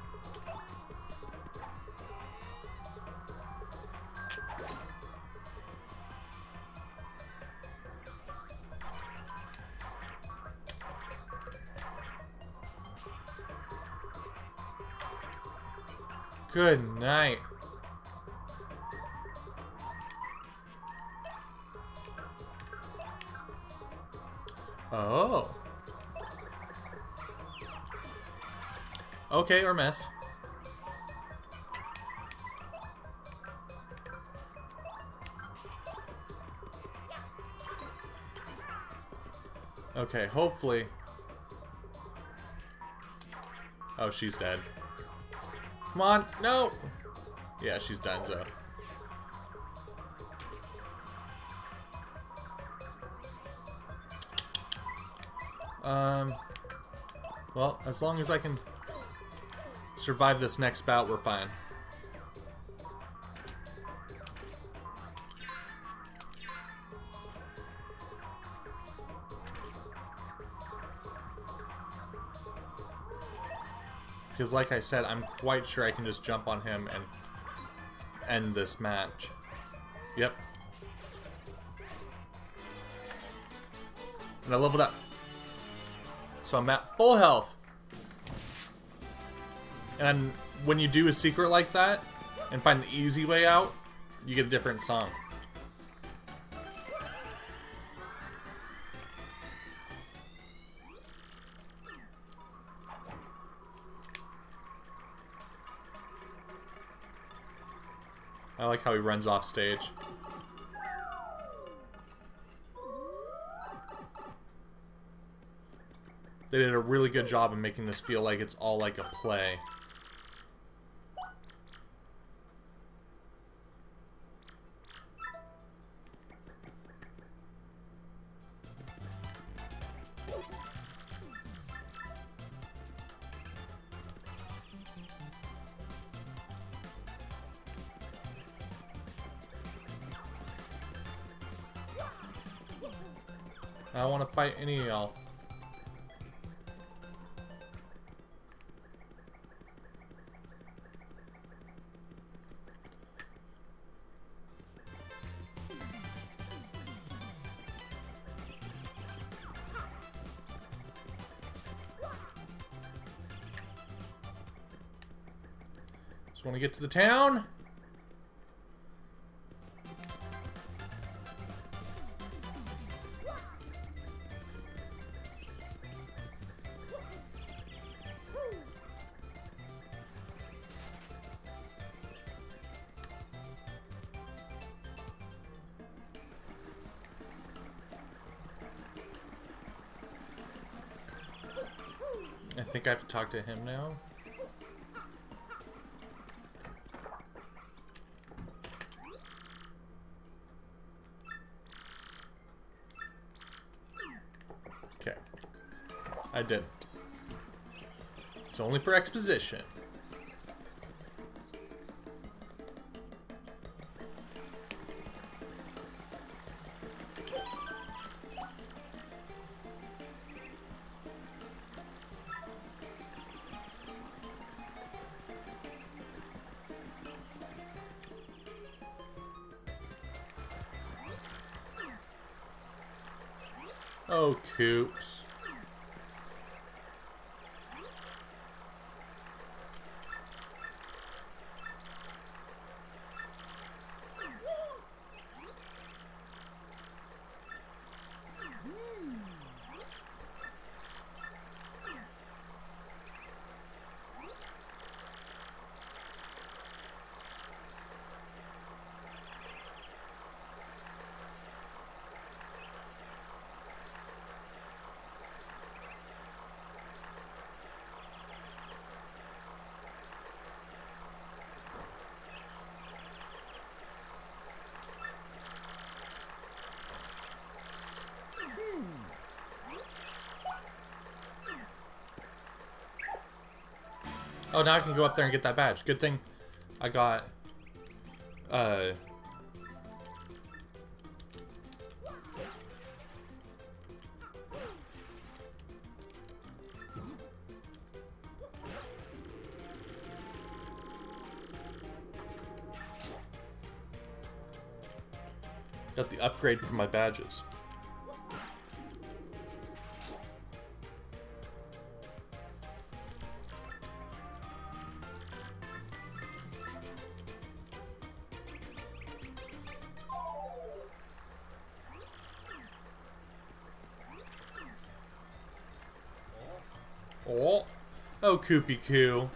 Good night. Oh. Okay, or miss. Okay, hopefully. Oh, she's dead. Come on, no! Yeah, she's done, so. Um, well, as long as I can survive this next bout, we're fine. Because like I said, I'm quite sure I can just jump on him and end this match. Yep. And I leveled up. So I'm at full health. And when you do a secret like that, and find the easy way out, you get a different song. I like how he runs off stage. They did a really good job of making this feel like it's all like a play. I don't want to fight any of y'all. Just want to get to the town. I think I have to talk to him now. Okay. I didn't. It's only for exposition. Oh, Koops. Oh, now I can go up there and get that badge. Good thing I got, uh... got the upgrade for my badges. Oh, oh, Koopy Koo.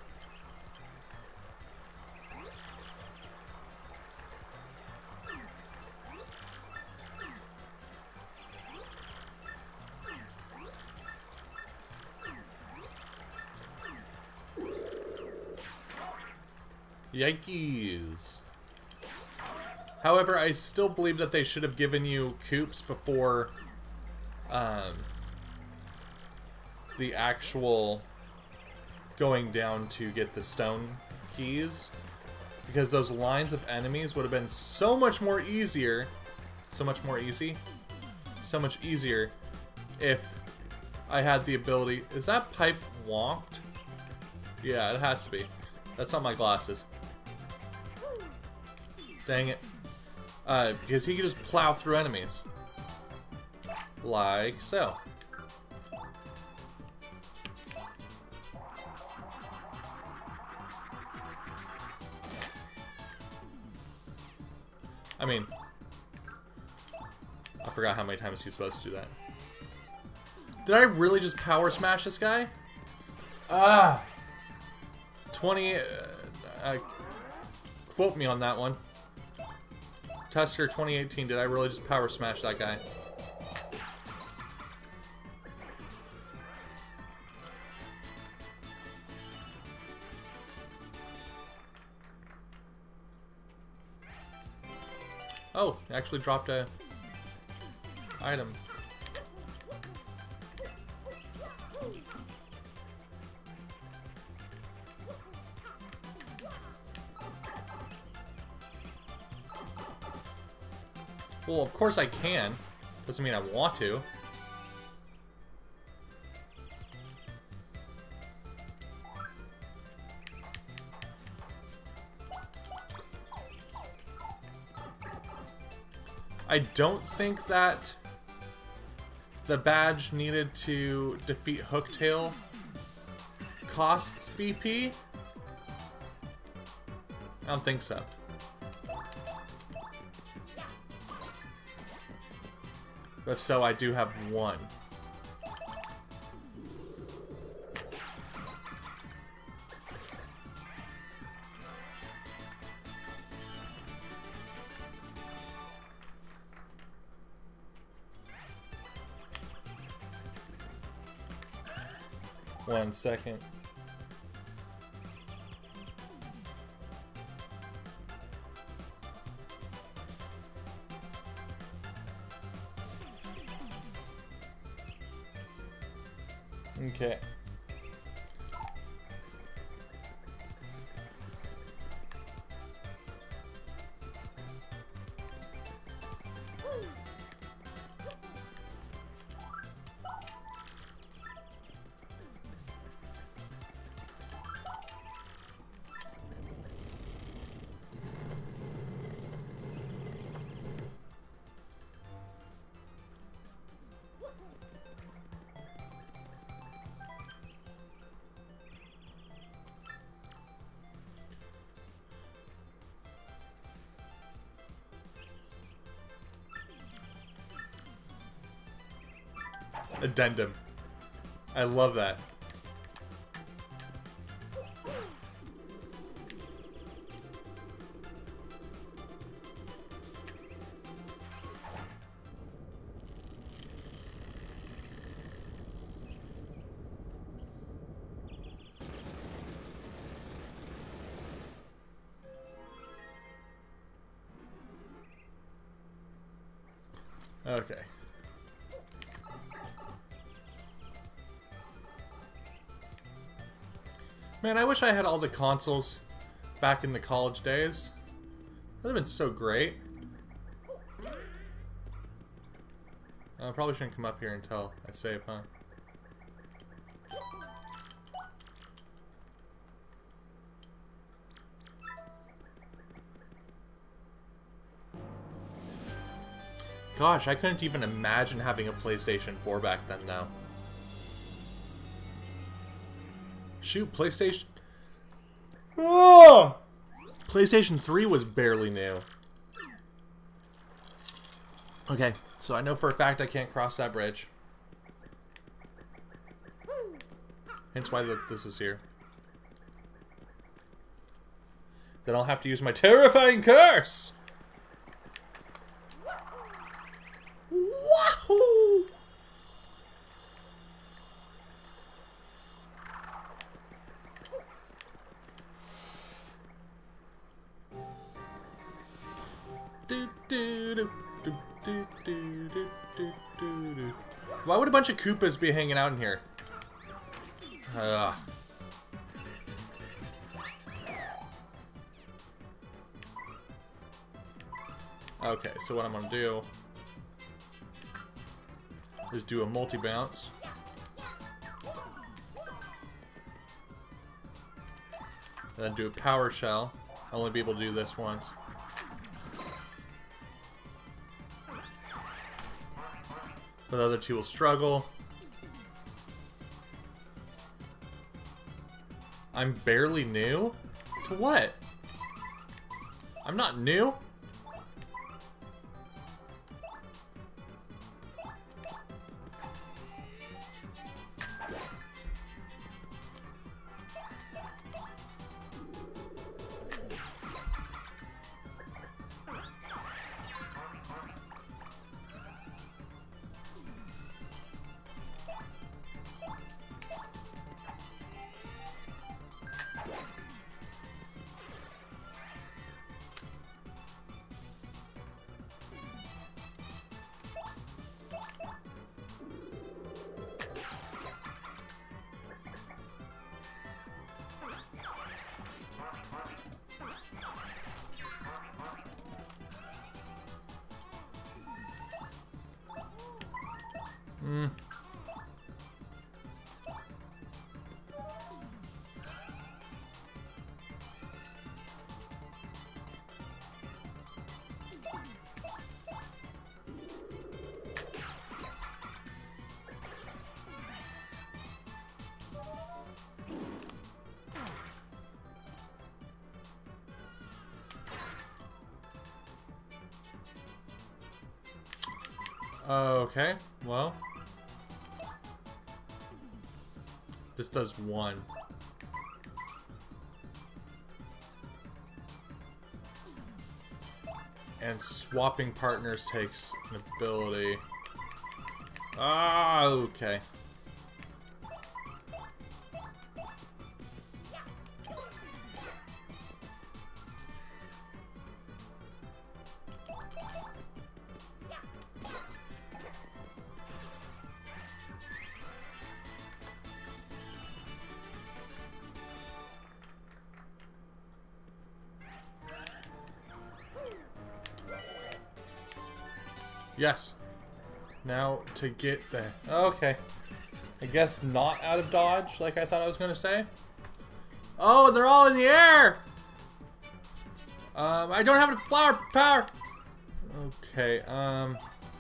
Yikes. However, I still believe that they should have given you Koops before um, the actual going down to get the stone keys, because those lines of enemies would have been so much more easier, so much more easy, so much easier if I had the ability. Is that pipe wonked? Yeah, it has to be. That's on my glasses. Dang it. Uh, because he could just plow through enemies. Like so. I mean, I forgot how many times he's supposed to do that. Did I really just power smash this guy? Ah! twenty... Uh, uh, quote me on that one. Tusker twenty eighteen, did I really just power smash that guy? Oh, actually dropped a item. Well, of course I can. Doesn't mean I want to. I don't think that the badge needed to defeat Hooktail costs B P. I don't think so. If so, I do have one. One second. Okay. Addendum. I love that. Okay. Man, I wish I had all the consoles back in the college days. That would have been so great. I probably shouldn't come up here until I save, huh? Gosh, I couldn't even imagine having a PlayStation four back then, though. Shoot, PlayStation... Oh! PlayStation three was barely new. Okay, so I know for a fact I can't cross that bridge. Hence why this is here. Then I'll have to use my terrifying curse! Wahoo! Do, do, do, do, do, do, do, do, do. Why would a bunch of Koopas be hanging out in here? Ugh. Okay, so what I'm gonna do is do a multi-bounce. And then do a power shell. I'll only be able to do this once. But the other two will struggle. I'm barely new? To what? I'm not new? Hmm. Okay, well. This does one. And swapping partners takes an ability. Ah, okay. Yes. Now to get the... Okay. I guess not out of dodge, like I thought I was going to say. Oh, they're all in the air! Um, I don't have enough flower power! Okay, um...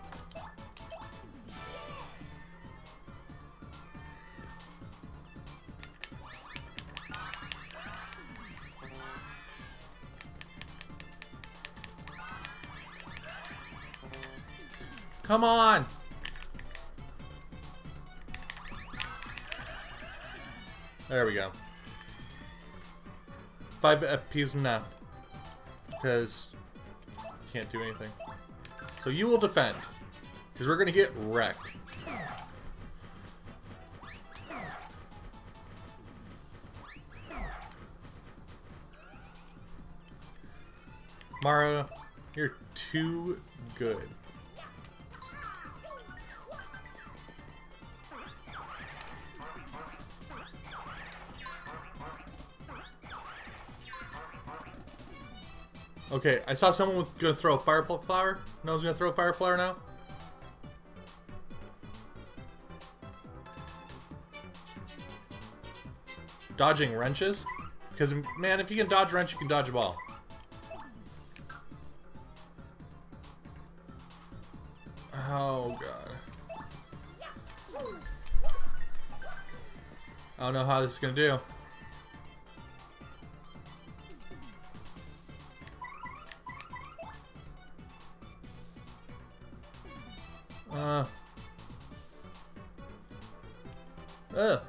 Come on! There we go. five F P is enough. Because you can't do anything. So you will defend. Because we're going to get wrecked. Mara, you're too good. Okay, I saw someone was gonna throw a fire flower. No one's gonna throw a fire flower now. Dodging wrenches? Because, man, if you can dodge wrench, you can dodge a ball. Oh, God. I don't know how this is gonna do. Uh. Ugh.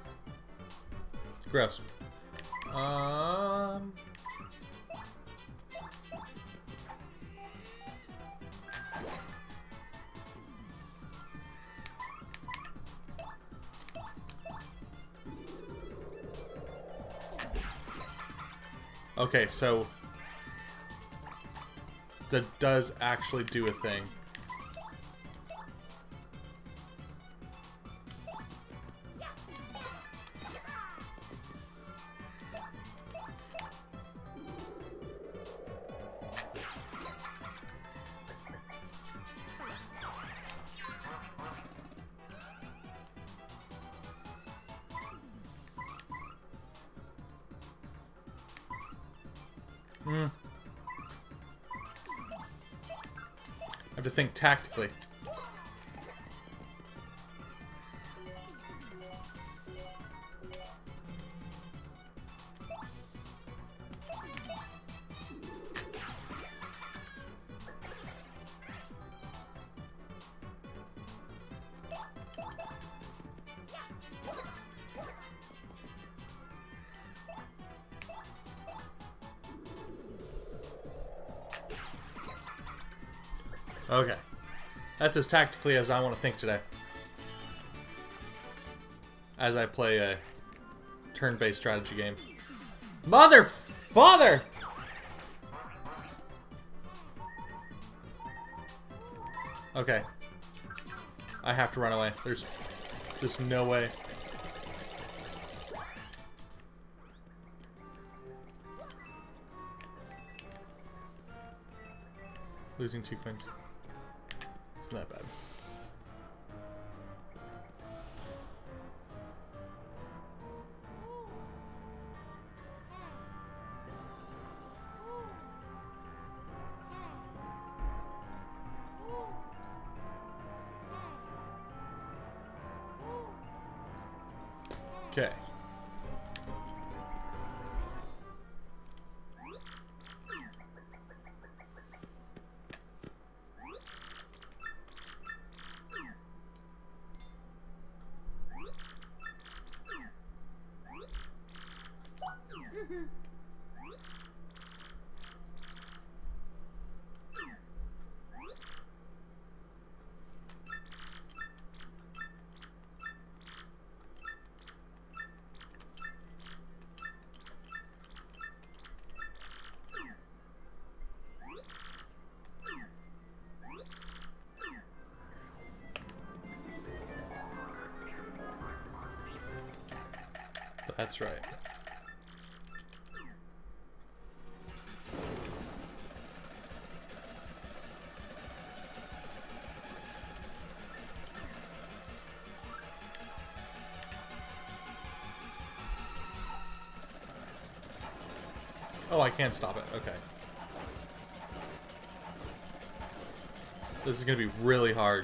Gross. Um. Okay, so that does actually do a thing. Hmm. I have to think tactically. Okay. That's as tactically as I want to think today. As I play a turn-based strategy game. Mother... Father! Okay. I have to run away. There's just no way. Losing two coins. It's not bad. Okay. That's right. Oh, I can't stop it. Okay. This is gonna be really hard.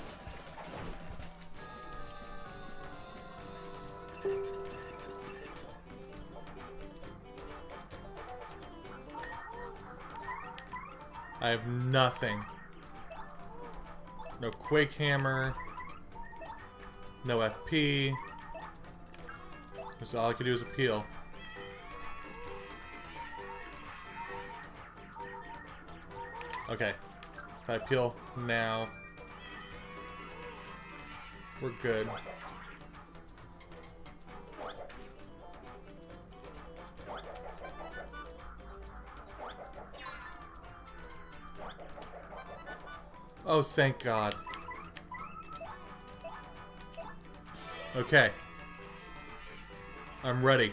I have nothing. No Quake Hammer. No F P. So all I can do is appeal. Okay. If I appeal now, we're good. Oh, thank God. Okay. I'm ready.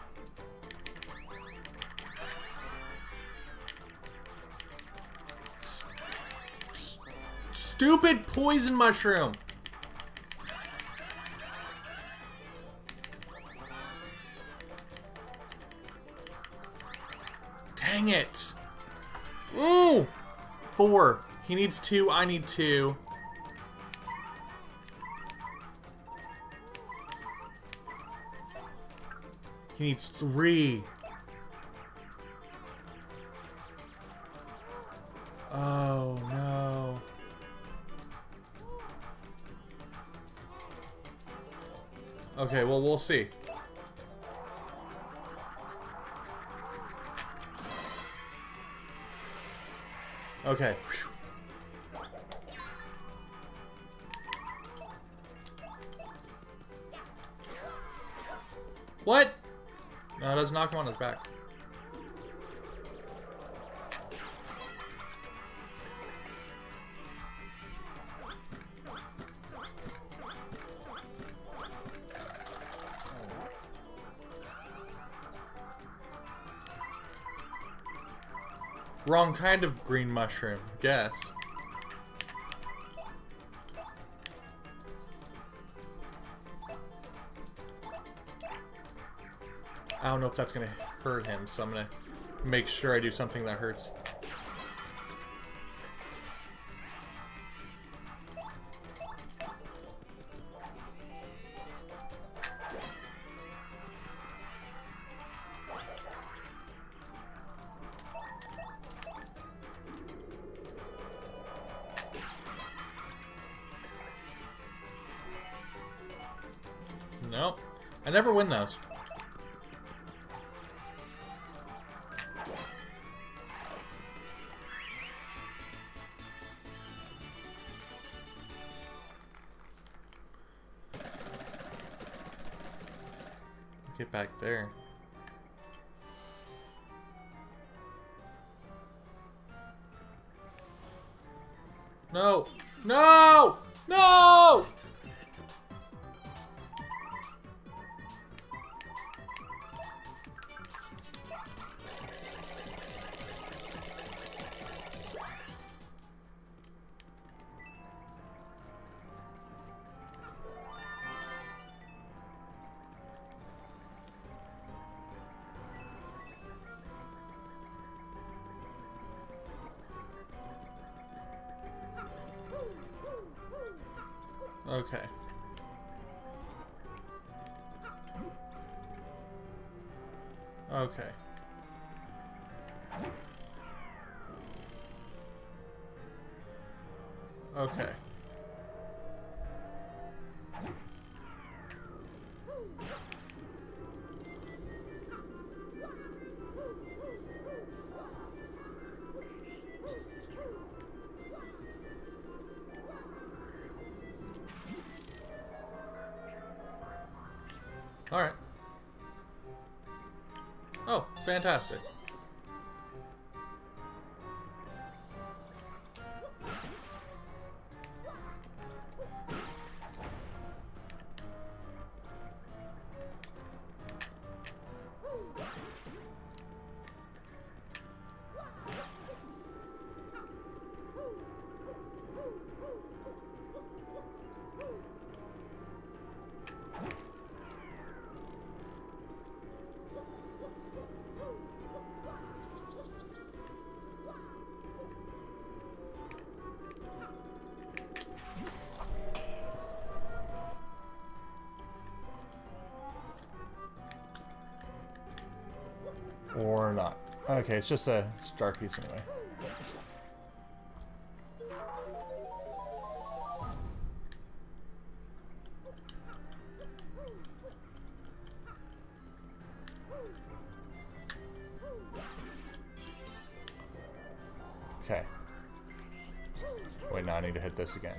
S- stupid poison mushroom! Dang it! Ooh! Four. He needs two, I need two. He needs three. Oh, no. Okay, well, we'll see. Okay. Whew. What? No, it does knock him on his back. Wrong kind of green mushroom, guess. I don't know if that's gonna hurt him, so I'm gonna make sure I do something that hurts. Nope. I never win those. Get back there. No! No! No! Okay. Okay. Okay. All right. Oh, fantastic. Or not. Okay, it's just a star piece anyway. Okay. Wait, now I need to hit this again.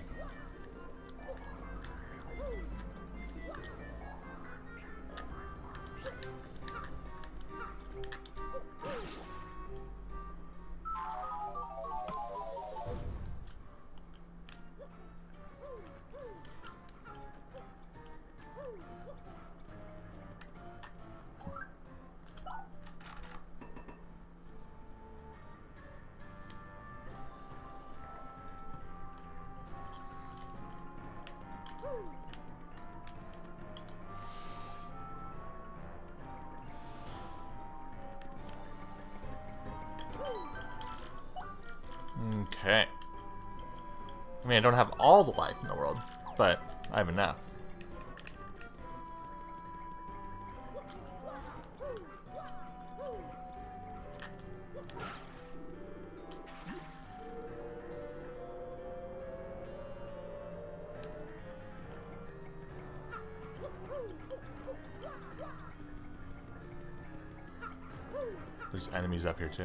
Okay. I mean, I don't have all the life in the world, but I have enough. There's enemies up here too.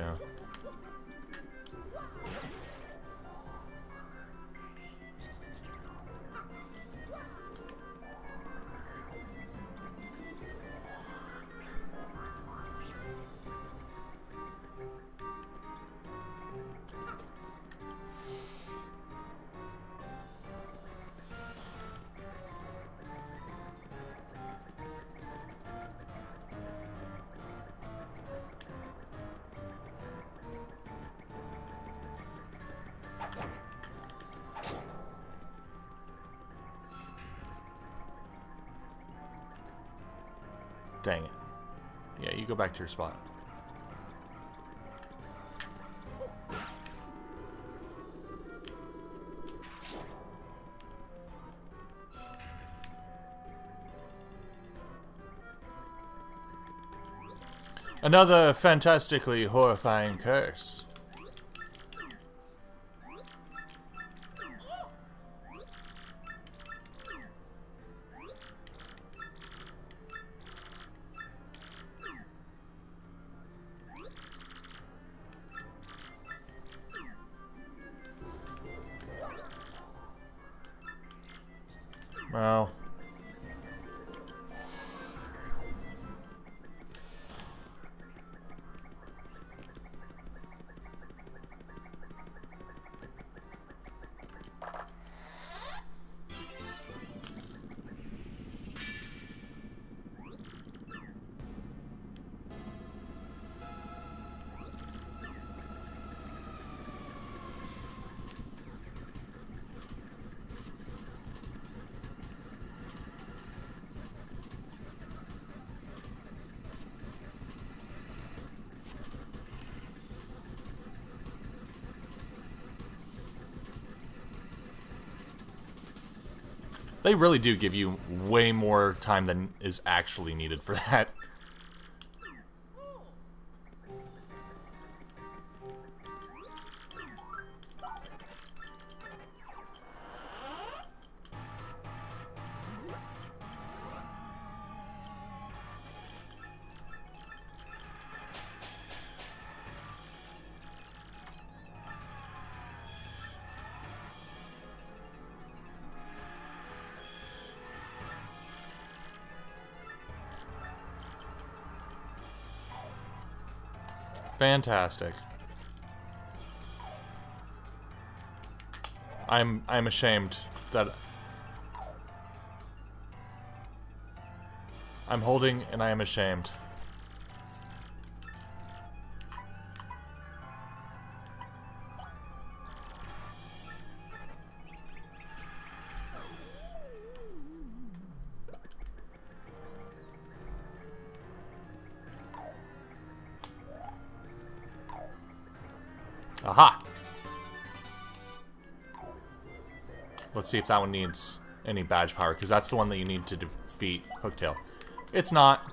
Dang it. Yeah, you go back to your spot. Another fantastically horrifying curse. Well, They really do give you way more time than is actually needed for that. Fantastic. I'm I'm ashamed that I'm holding and I am ashamed. Aha! Let's see if that one needs any badge power, because that's the one that you need to defeat Hooktail. It's not.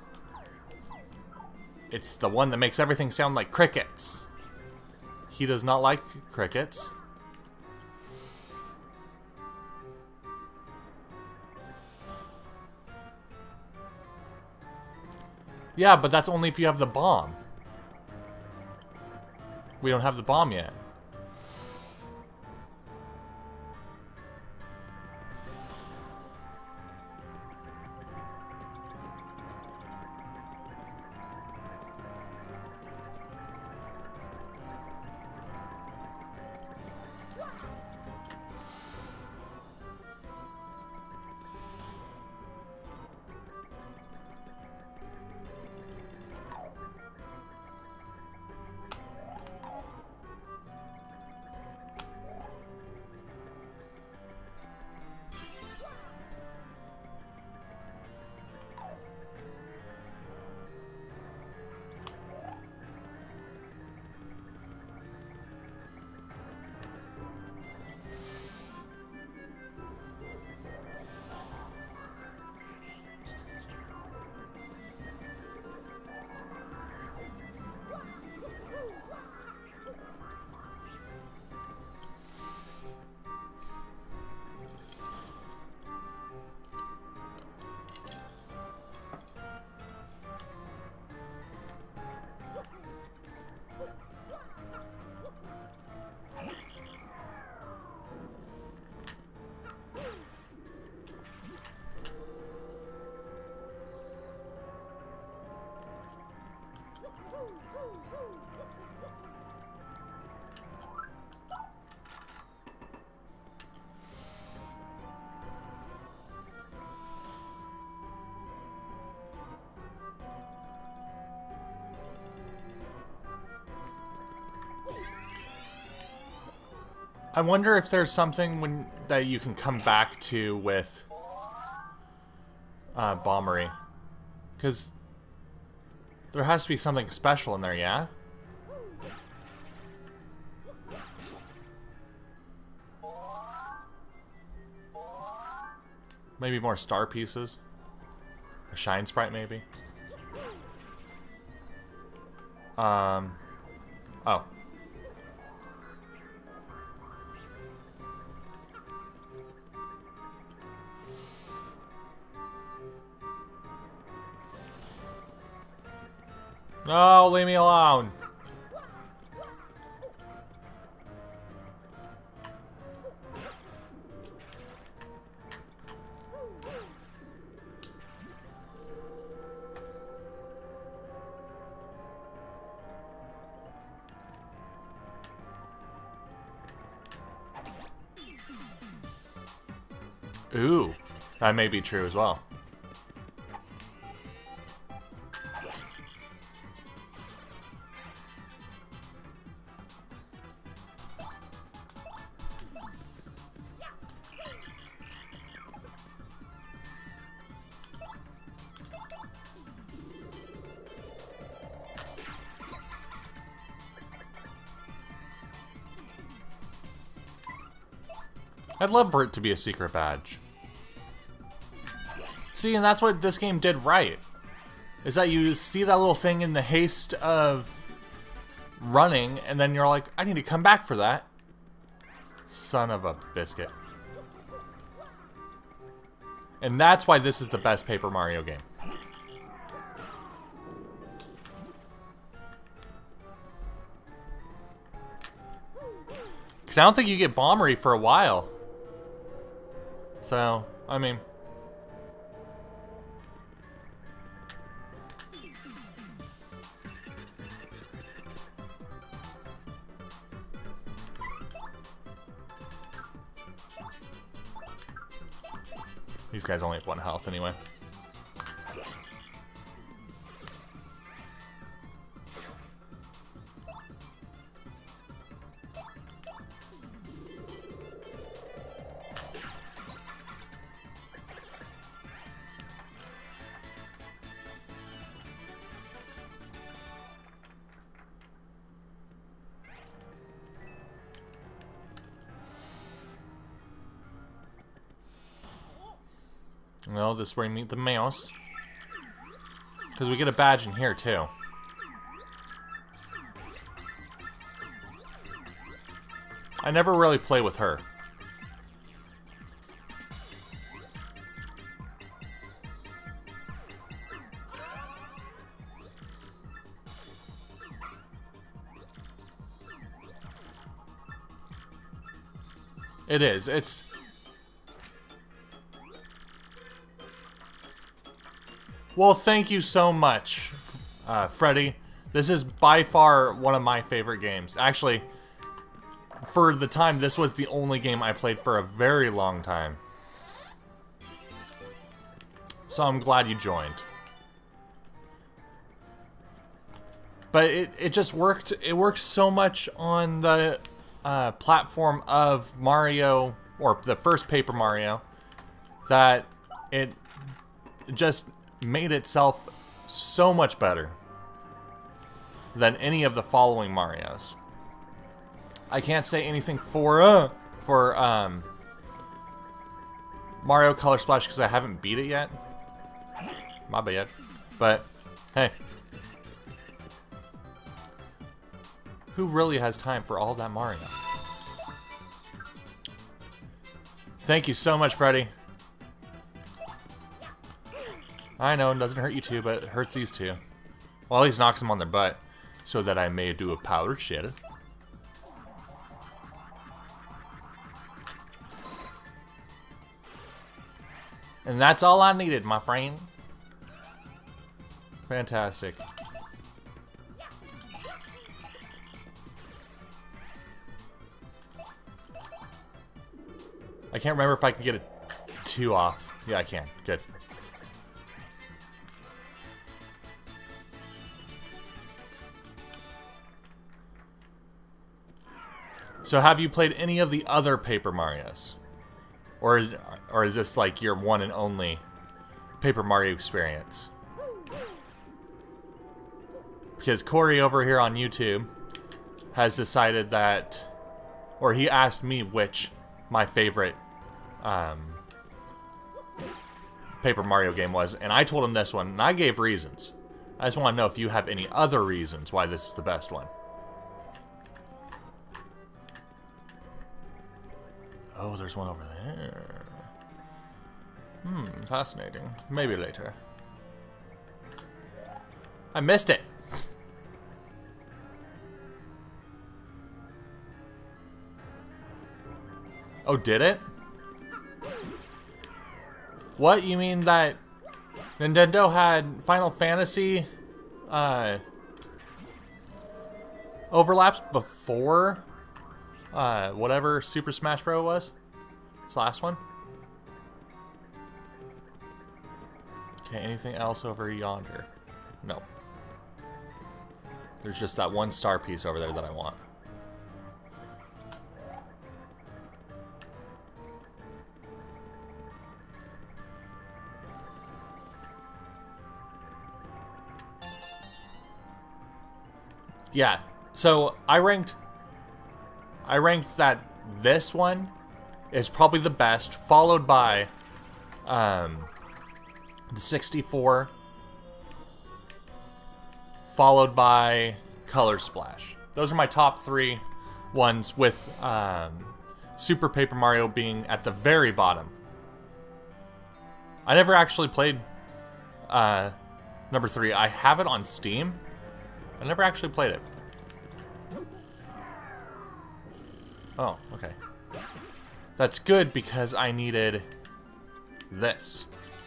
It's the one that makes everything sound like crickets. He does not like crickets. Yeah, but that's only if you have the bomb. We don't have the bomb yet. I wonder if there's something when that you can come back to with uh, Bombery. Because there has to be something special in there, yeah? Maybe more star pieces? A shine sprite, maybe? Um... Oh. No, leave me alone. Ooh, that may be true as well. I'd love for it to be a secret badge. See, and that's what this game did right. Is that you see that little thing in the haste of running, and then you're like, I need to come back for that. Son of a biscuit. And that's why this is the best Paper Mario game. Because I don't think you get Bombery for a while. So, I mean... These guys only have one health anyway. Well, this is where you meet the mouse. Because we get a badge in here, too. I never really play with her. It is. It's... Well, thank you so much, uh, Freddy. This is by far one of my favorite games. Actually, for the time, this was the only game I played for a very long time. So I'm glad you joined. But it, it just worked, it works so much on the uh, platform of Mario, or the first Paper Mario, that it just made itself so much better than any of the following Marios. I can't say anything for uh, for um, Mario Color Splash because I haven't beat it yet. My bad. But hey, who really has time for all that Mario? Thank you so much, Freddy. I know, it doesn't hurt you too, but it hurts these two. Well, at least knocks them on their butt, so that I may do a power shit. And that's all I needed, my friend. Fantastic. I can't remember if I can get a two off. Yeah, I can. Good. So have you played any of the other Paper Marios? Or, or is this like your one and only Paper Mario experience? Because Corey over here on YouTube has decided that, or he asked me which my favorite um, Paper Mario game was, and I told him this one, and I gave reasons. I just want to know if you have any other reasons why this is the best one. Oh, there's one over there. Hmm, fascinating. Maybe later. I missed it! Oh, did it? What? You mean that Nintendo had Final Fantasy uh, overlaps before uh, whatever Super Smash Bros. Was? This last one? Okay, anything else over yonder? No. There's just that one star piece over there that I want. Yeah, so I ranked I ranked that this one is probably the best, followed by um, the sixty-four, followed by Color Splash. Those are my top three ones, with um, Super Paper Mario being at the very bottom. I never actually played uh, number three. I have it on Steam. I never actually played it. Oh, okay. That's good because I needed this.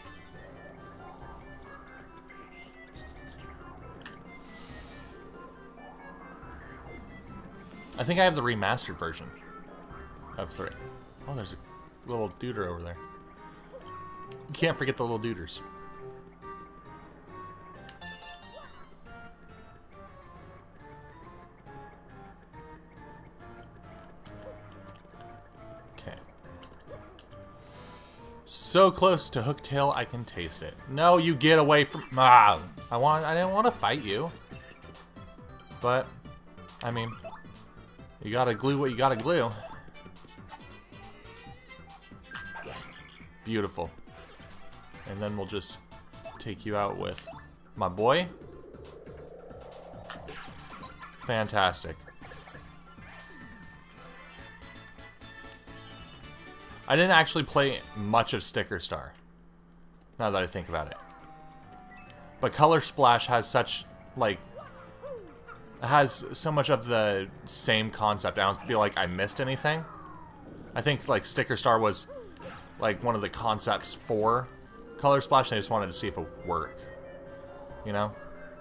I think I have the remastered version of three. Oh, there's a little duder over there. You can't forget the little duders. Okay. So close to Hooktail, I can taste it. No, you get away from. Ah, I want. I didn't want to fight you. But, I mean, you gotta glue what you gotta glue. Beautiful. And then we'll just take you out with my boy. Fantastic. I didn't actually play much of Sticker Star, now that I think about it. But Color Splash has such, like, has so much of the same concept. I don't feel like I missed anything. I think, like, Sticker Star was, like, one of the concepts for Color Splash, and I just wanted to see if it would work. You know?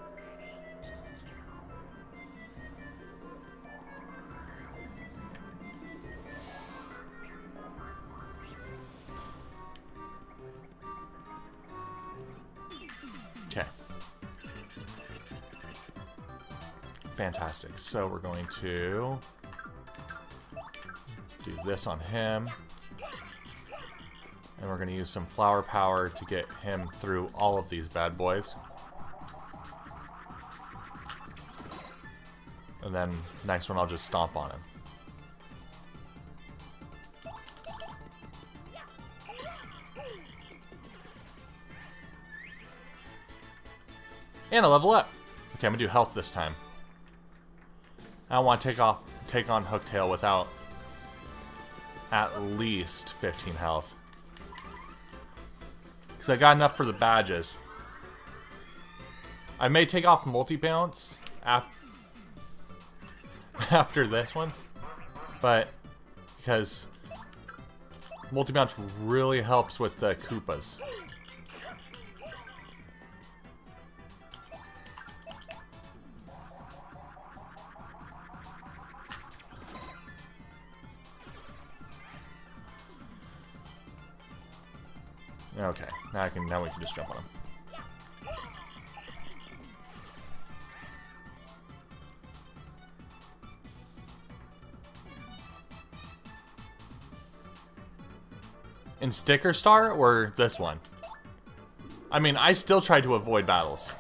Okay. Fantastic. So we're going to do this on him. And we're going to use some flower power to get him through all of these bad boys. And then next one I'll just stomp on him. And a level up. Okay, I'm gonna do health this time. I don't want to take off, take on Hooktail without at least fifteen health. Because I got enough for the badges. I may take off multi-bounce af after this one. But, because multi-bounce really helps with the Koopas. Okay, now I can. Now we can just jump on him. In Sticker Star or this one? I mean, I still try to avoid battles.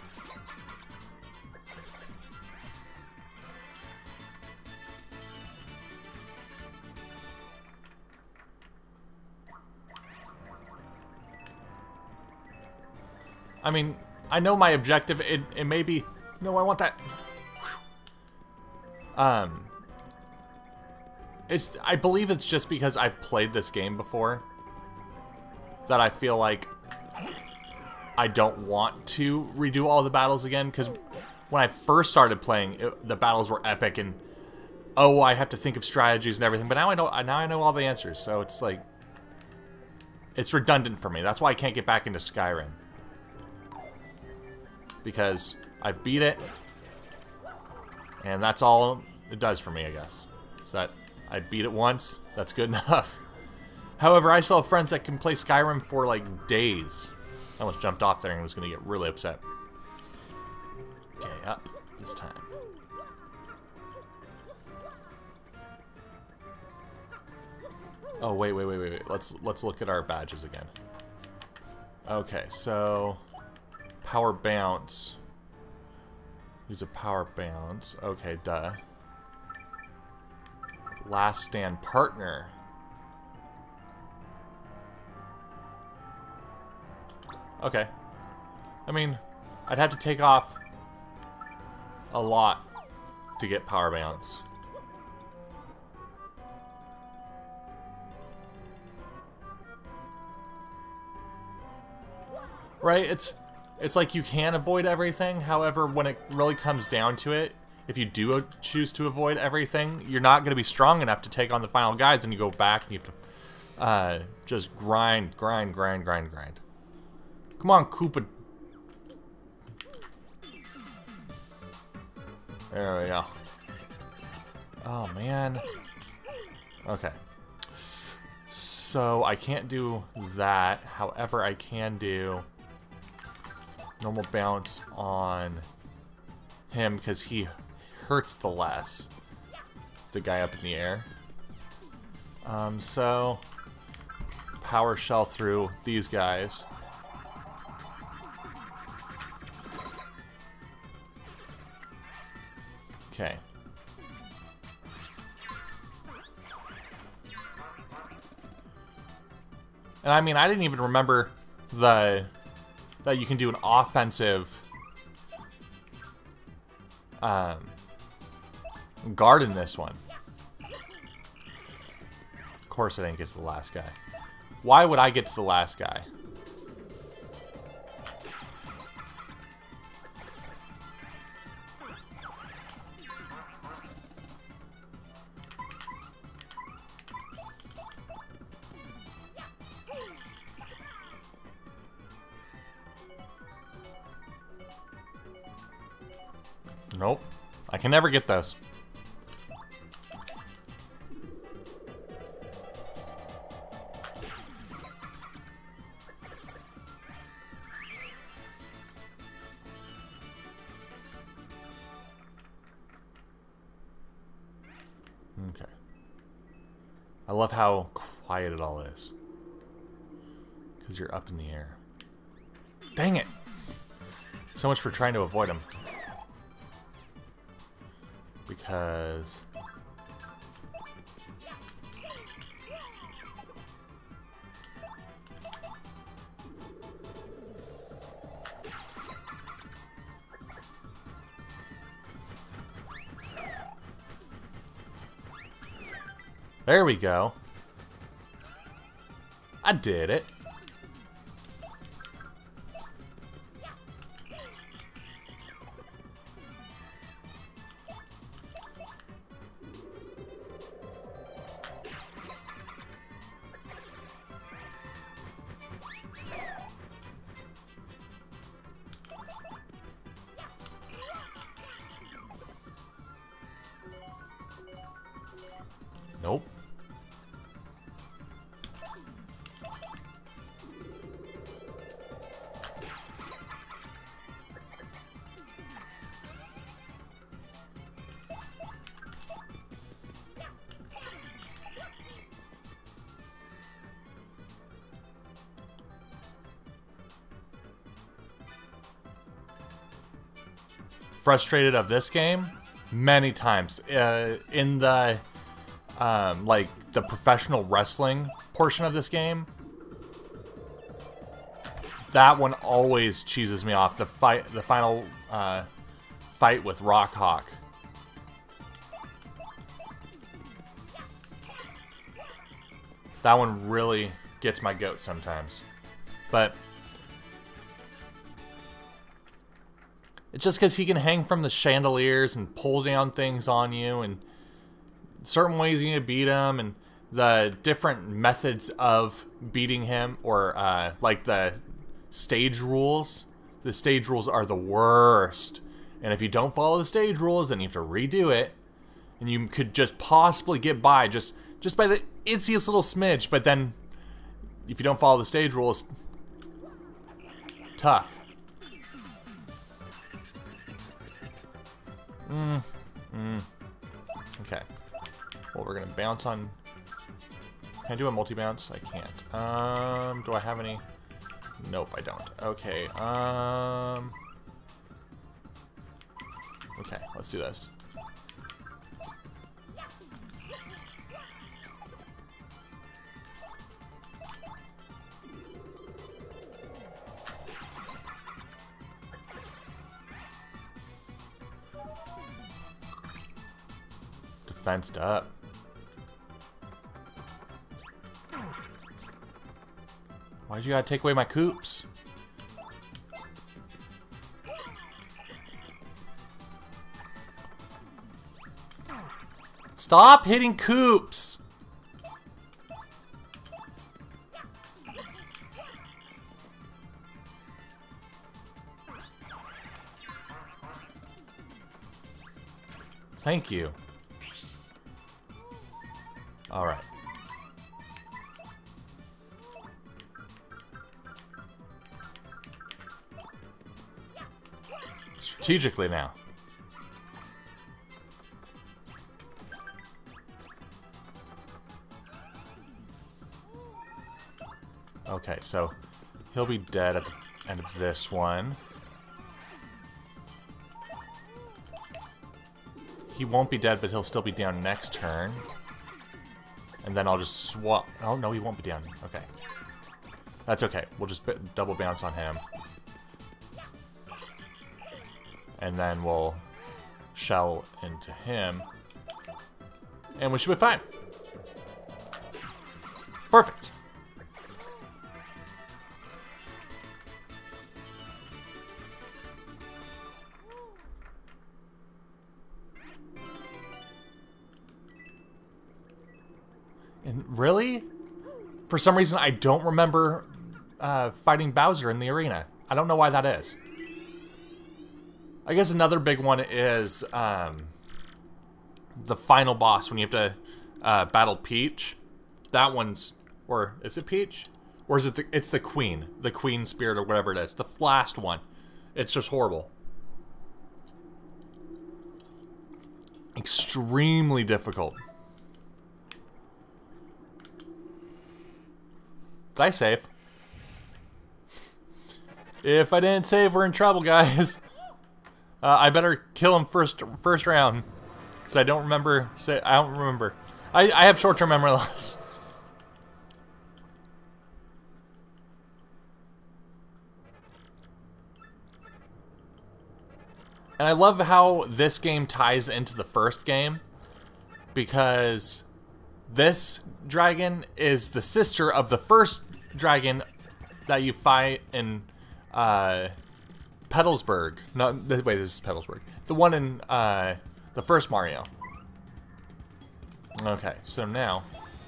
I mean, I know my objective, it, it may be... No, I want that. Um, it's. I believe it's just because I've played this game before that I feel like I don't want to redo all the battles again, because when I first started playing, it, the battles were epic, and oh, I have to think of strategies and everything, but now I know, now I know all the answers, so it's like... It's redundant for me. That's why I can't get back into Skyrim. Because I've beat it, and that's all it does for me, I guess. So that I beat it once, that's good enough. However, I still have friends that can play Skyrim for like days. I almost jumped off there and was going to get really upset. Okay, up this time. Oh wait, wait, wait, wait, wait. Let's let's look at our badges again. Okay, so. Power bounce. Use a power bounce. Okay, duh. Last stand partner. Okay. I mean, I'd have to take off a lot to get power bounce. Right? It's it's like you can avoid everything. However, when it really comes down to it, if you do choose to avoid everything, you're not going to be strong enough to take on the final guys, and you go back and you have to uh, just grind, grind, grind, grind, grind. Come on, Koopa. There we go. Oh, man. Okay. So, I can't do that. However, I can do normal bounce on him because he hurts the less. The guy up in the air. Um, so, power shell through these guys. Okay. And I mean, I didn't even remember the that you can do an offensive um, guard in this one. Of course, I didn't get to the last guy. Why would I get to the last guy? Nope. I can never get those. Okay. I love how quiet it all is. Because you're up in the air. Dang it! So much for trying to avoid them. Because there we go. I did it. Nope. Frustrated of this game many times. Uh, in the um, like the professional wrestling portion of this game, that one always cheeses me off. The fight, the final uh, fight with Rock Hawk. That one really gets my goat sometimes, but it's just because he can hang from the chandeliers and pull down things on you, and certain ways you need to beat him, and the different methods of beating him, or uh, like the stage rules. The stage rules are the worst, and if you don't follow the stage rules, then you have to redo it, and you could just possibly get by just just by the itziest little smidge. But then, if you don't follow the stage rules, tough. Mm, mm. Okay. Well, we're gonna bounce on. Can I do a multi-bounce? I can't. Um, do I have any? Nope, I don't. Okay. Um. Okay, let's do this. fenced up. Why'd you gotta take away my coops? Stop hitting coops! Thank you. All right. Strategically now. Okay, so he'll be dead at the end of this one. He won't be dead, but he'll still be down next turn. And then I'll just swap. Oh, no, he won't be down. Okay. That's okay. We'll just double bounce on him. And then we'll shell into him. And we should be fine. Perfect. And really? For some reason, I don't remember uh, fighting Bowser in the arena. I don't know why that is. I guess another big one is um, the final boss when you have to uh, battle Peach. That one's, or is it Peach? Or is it the, it's the Queen, the Queen Spirit or whatever it is. The last one. It's just horrible. Extremely difficult. Did I save? If I didn't save, we're in trouble, guys. Uh, I better kill him first first round. Because I don't remember. Say, I don't remember. I, I have short-term memory loss. And I love how this game ties into the first game. Because this dragon is the sister of the first dragon that you fight in uh, Petalsburg. No, wait, this is Petalsburg. The one in uh, the first Mario. Okay, so now,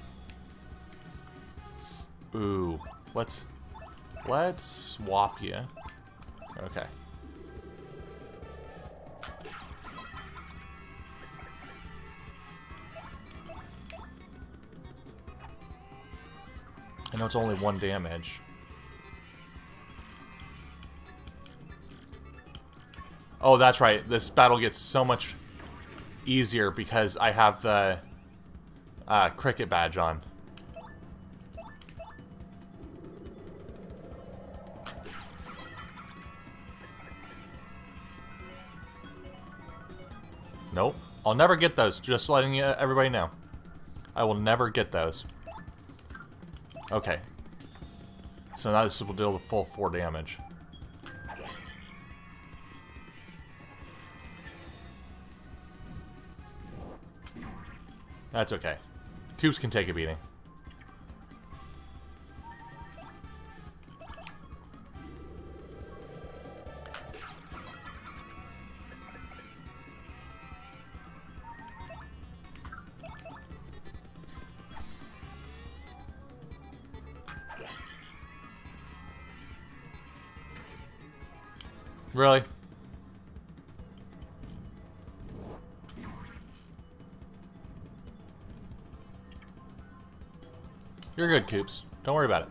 ooh, let's let's swap you. Okay. I know it's only one damage. Oh, that's right. This battle gets so much easier because I have the uh, cricket badge on. Nope. I'll never get those. Just letting you, everybody know. I will never get those. Okay. So now this will deal the full four damage. That's okay. Coops can take a beating. Really? You're good, Coops. Don't worry about it.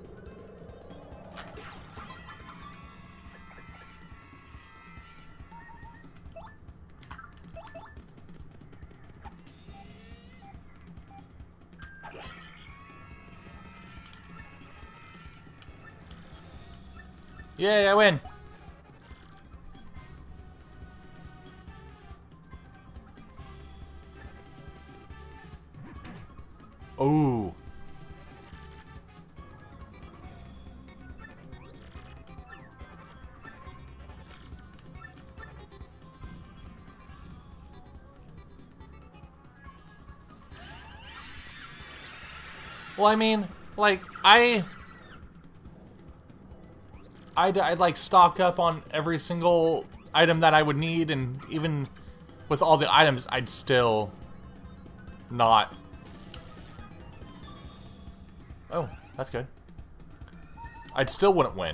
Yay, I win! Ooh. Well, I mean, like, I... I'd, I'd, like, stock up on every single item that I would need, and even with all the items, I'd still not... Oh, that's good. I'd still wouldn't win.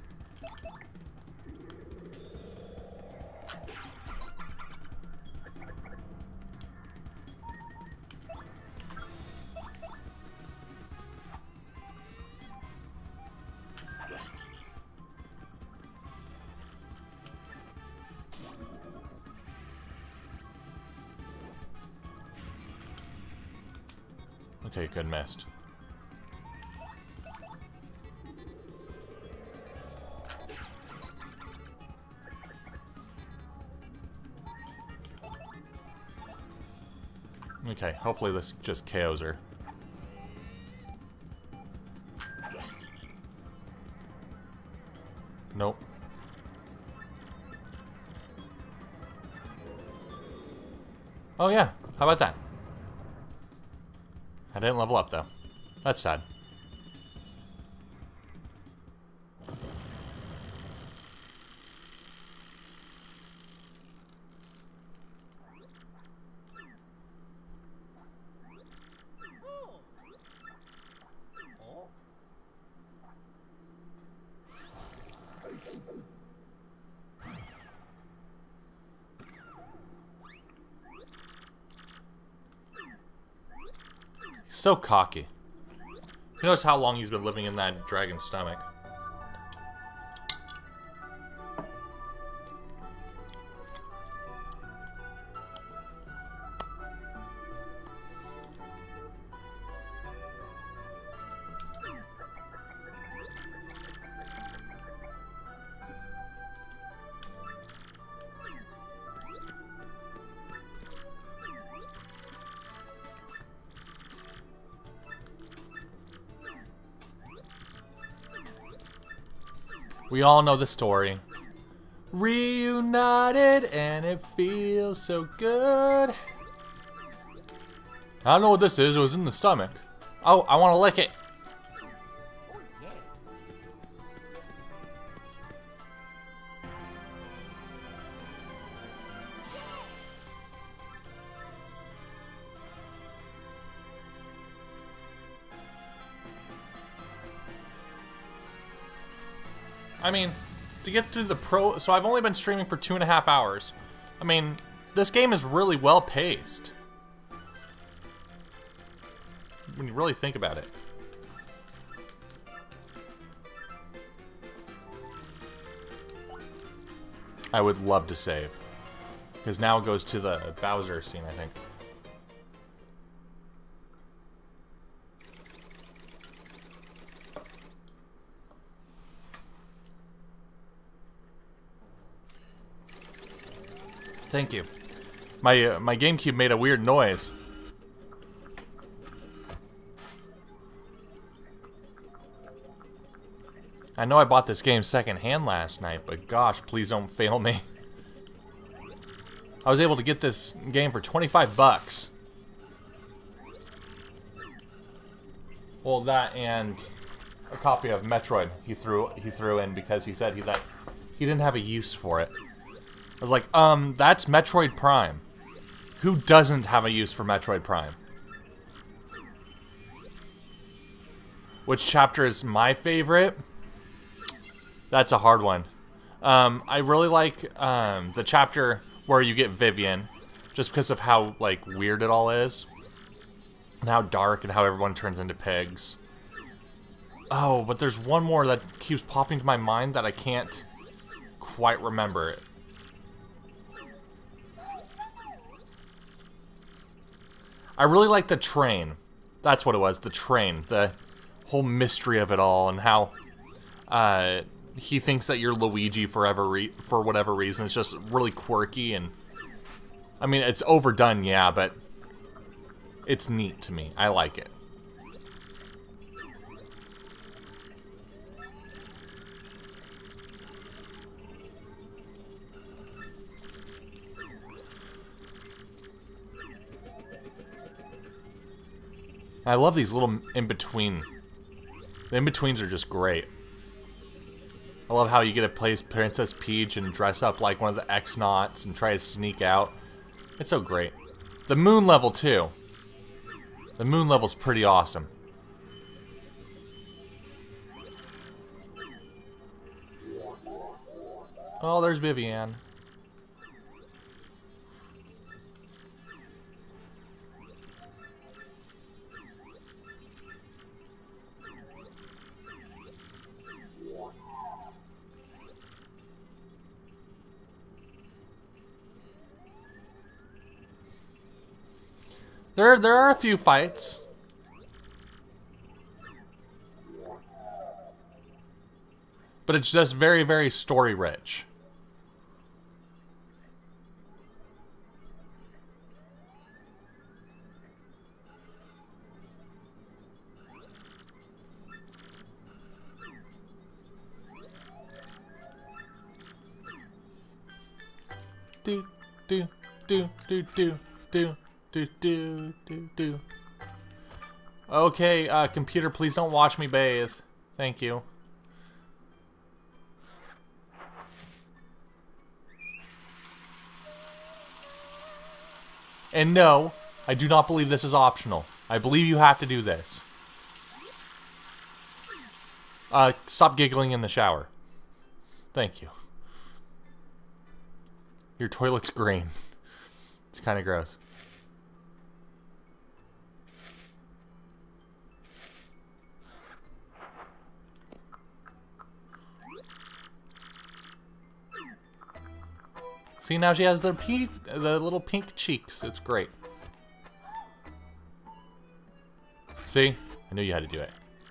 Okay, good missed. Okay, hopefully this just K Os her. Nope. Oh yeah, how about that? I didn't level up, though. That's sad. So cocky. Who knows how long he's been living in that dragon's stomach? We all know the story. Reunited and it feels so good. I don't know what this is. It was in the stomach. Oh, I want to lick it. Oh, yeah. I mean, to get through the pro... So I've only been streaming for two and a half hours. I mean, this game is really well paced. When you really think about it. I would love to save. Because now it goes to the Bowser scene, I think. Thank you. My uh, my GameCube made a weird noise. I know I bought this game secondhand last night, but gosh, please don't fail me. I was able to get this game for twenty-five bucks. Well, that and a copy of Metroid he threw he threw in because he said he that he didn't have a use for it. I was like, um, that's Metroid Prime. Who doesn't have a use for Metroid Prime? Which chapter is my favorite? That's a hard one. Um, I really like um, the chapter where you get Vivian, just because of how like weird it all is, and how dark, and how everyone turns into pigs. Oh, but there's one more that keeps popping to my mind that I can't quite remember it. I really like the train. That's what it was, the train. The whole mystery of it all, and how uh, he thinks that you're Luigi forever re for whatever reason. It's just really quirky, and I mean, it's overdone, yeah, but it's neat to me. I like it. I love these little in-between. The in-betweens are just great. I love how you get to play as Princess Peach and dress up like one of the X-Nauts and try to sneak out. It's so great. The moon level, too. The moon level's pretty awesome. Oh, there's Vivian. There, there are a few fights. But it's just very, very story rich. Do, do, do, do, do, do. Do, do, do, do. Okay, uh, computer, please don't watch me bathe. Thank you. And no, I do not believe this is optional. I believe you have to do this. Uh, stop giggling in the shower. Thank you. Your toilet's green. It's kind of gross. See, now she has the pe the little pink cheeks. It's great. See? I knew you had to do it.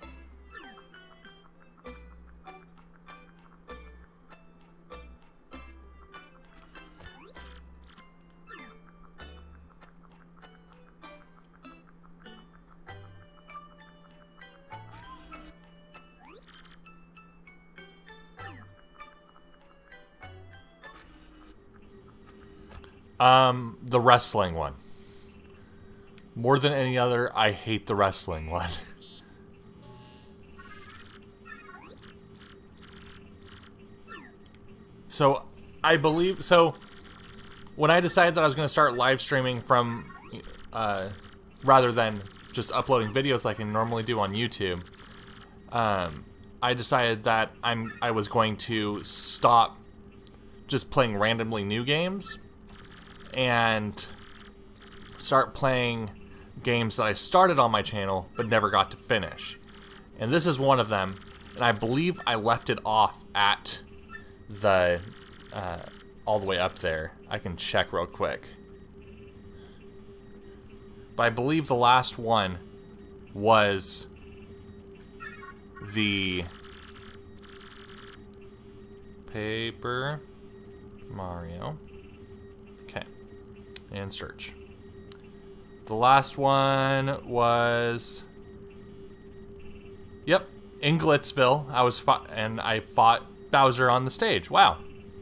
Um, the wrestling one. More than any other, I hate the wrestling one. So, I believe, so, when I decided that I was going to start live streaming from, uh, rather than just uploading videos like I normally do on YouTube, um, I decided that I'm, I was going to stop just playing randomly new games and start playing games that I started on my channel but never got to finish. And this is one of them, and I believe I left it off at the uh, all the way up there. I can check real quick. But I believe the last one was the Paper Mario. Okay. And search. The last one was, yep, in Glitzville. I was fought, and I fought Bowser on the stage. Wow.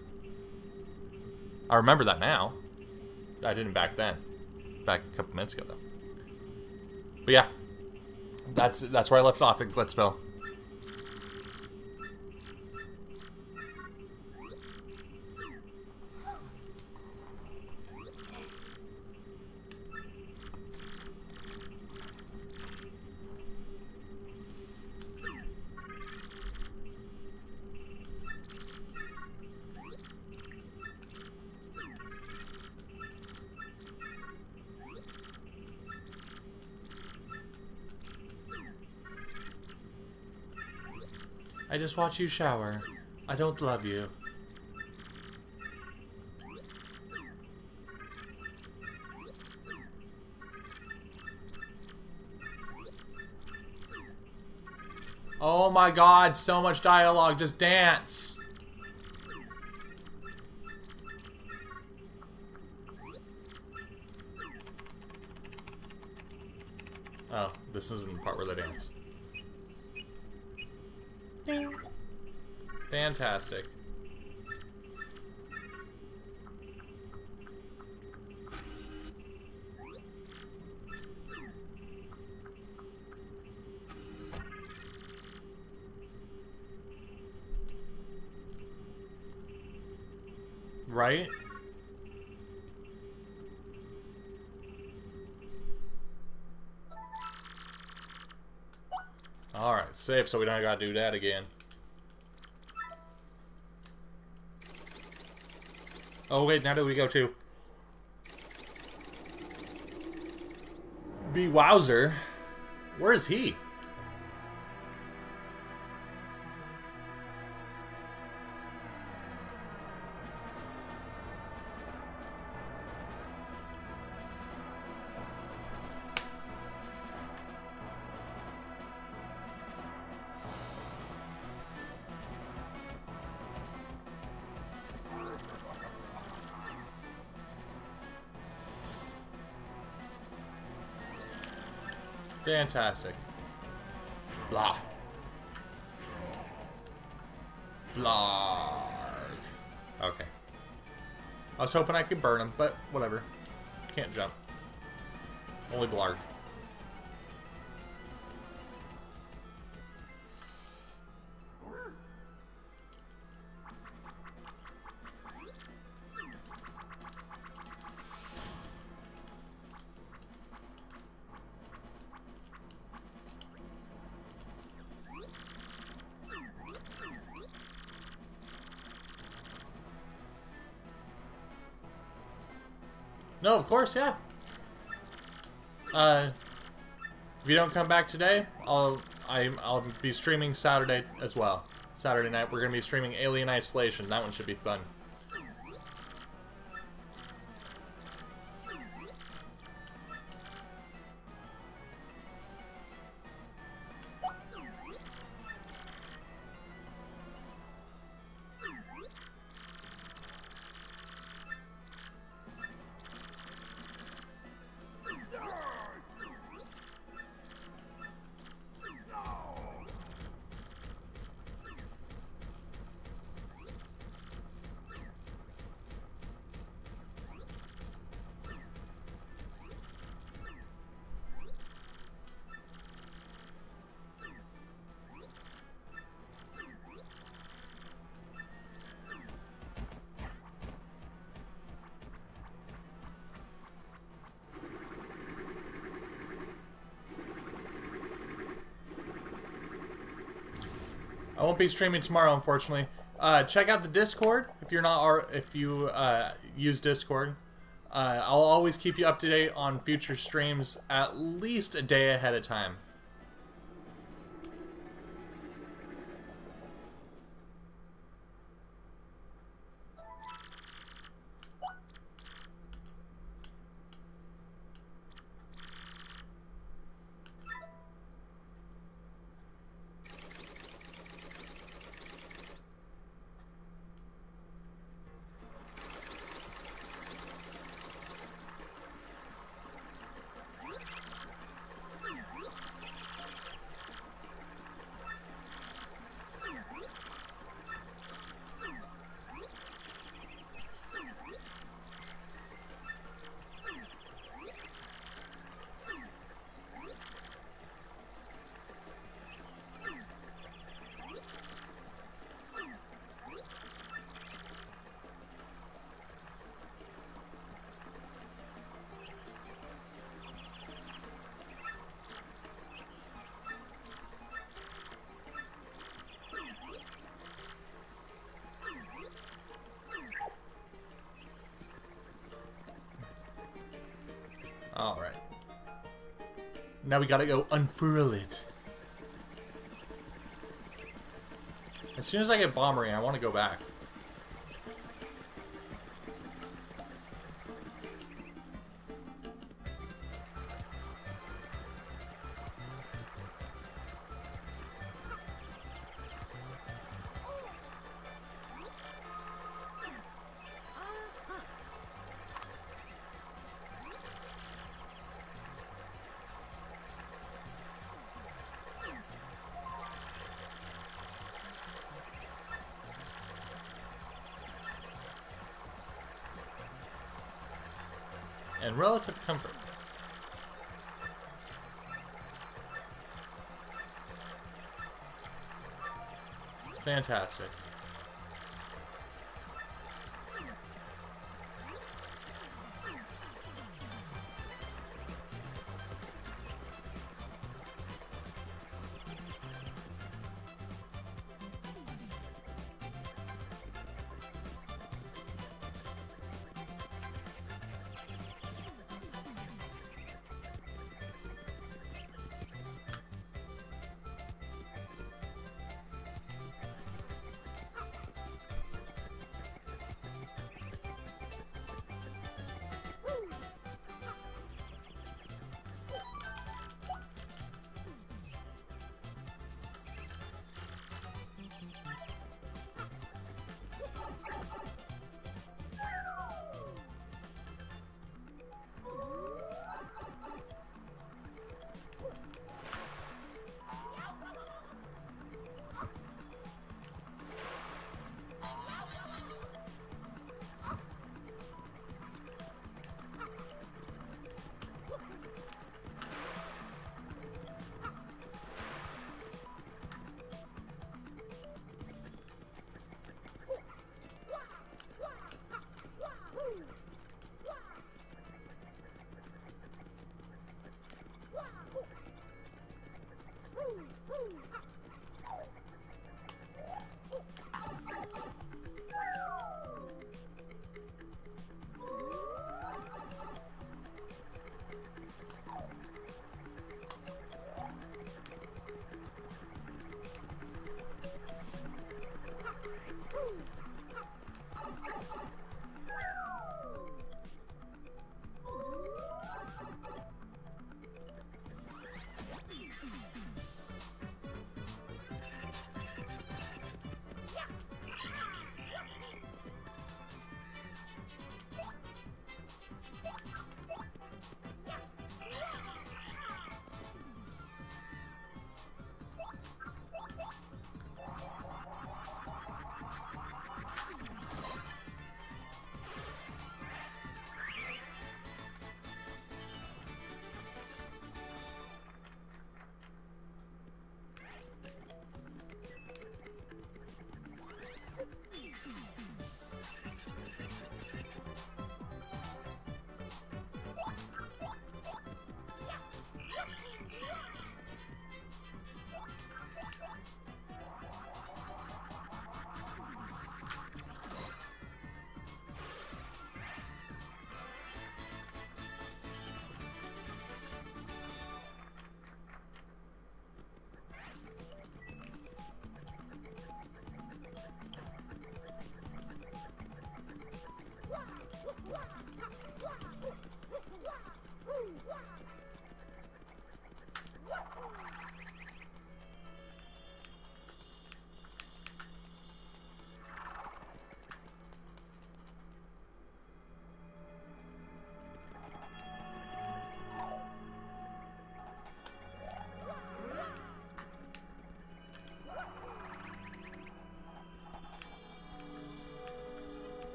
I remember that now. I didn't back then. Back a couple minutes ago, though. But yeah, that's that's where I left off in Glitzville. I just watch you shower. I don't love you. Oh my god, so much dialogue, just dance! Oh, this isn't the part where they dance. Ding. Fantastic. Right? Alright, save so we don't gotta do that again. Oh wait, now do we go to B. Wowzer? Where is he? Fantastic. Blah. Blah. Okay. I was hoping I could burn him, but whatever. Can't jump. Only Blarg. No, of course, yeah. Uh, if you don't come back today, I'll I, I'll be streaming Saturday as well. Saturday night, we're gonna be streaming Alien Isolation. That one should be fun. I won't be streaming tomorrow, unfortunately. Uh, check out the Discord if you're not, or if you uh, use Discord. Uh, I'll always keep you up to date on future streams at least a day ahead of time. Alright. Now we gotta go unfurl it. As soon as I get Bomberine, I want to go back. And relative comfort. Fantastic.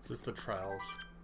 Is this the trials?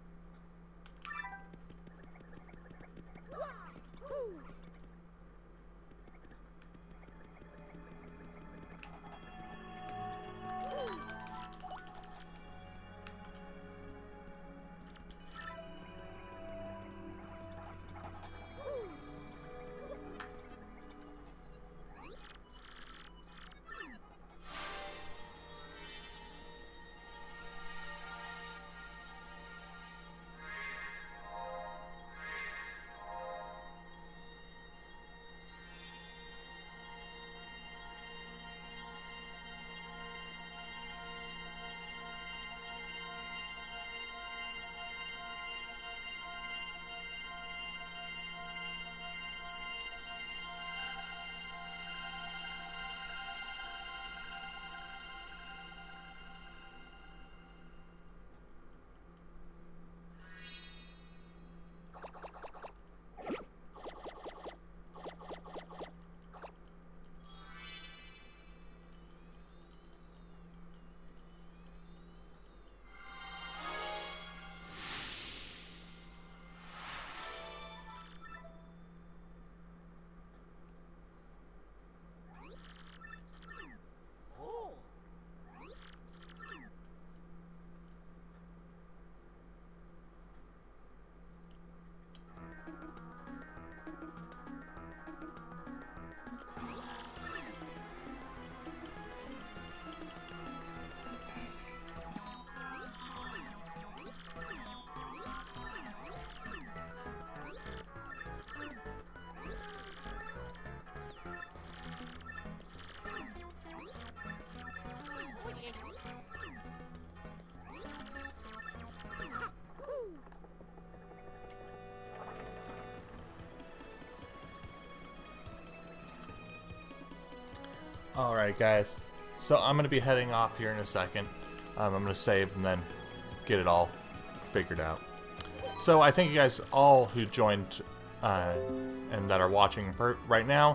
Alright guys, so I'm going to be heading off here in a second. Um, I'm going to save and then get it all figured out. So I thank you guys all who joined uh, and that are watching right now.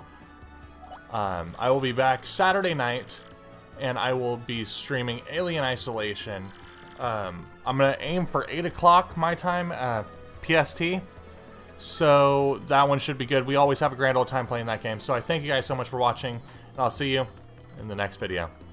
Um, I will be back Saturday night and I will be streaming Alien Isolation. Um, I'm going to aim for eight o'clock my time, uh, P S T. So that one should be good. We always have a grand old time playing that game. So I thank you guys so much for watching. And I'll see you in the next video.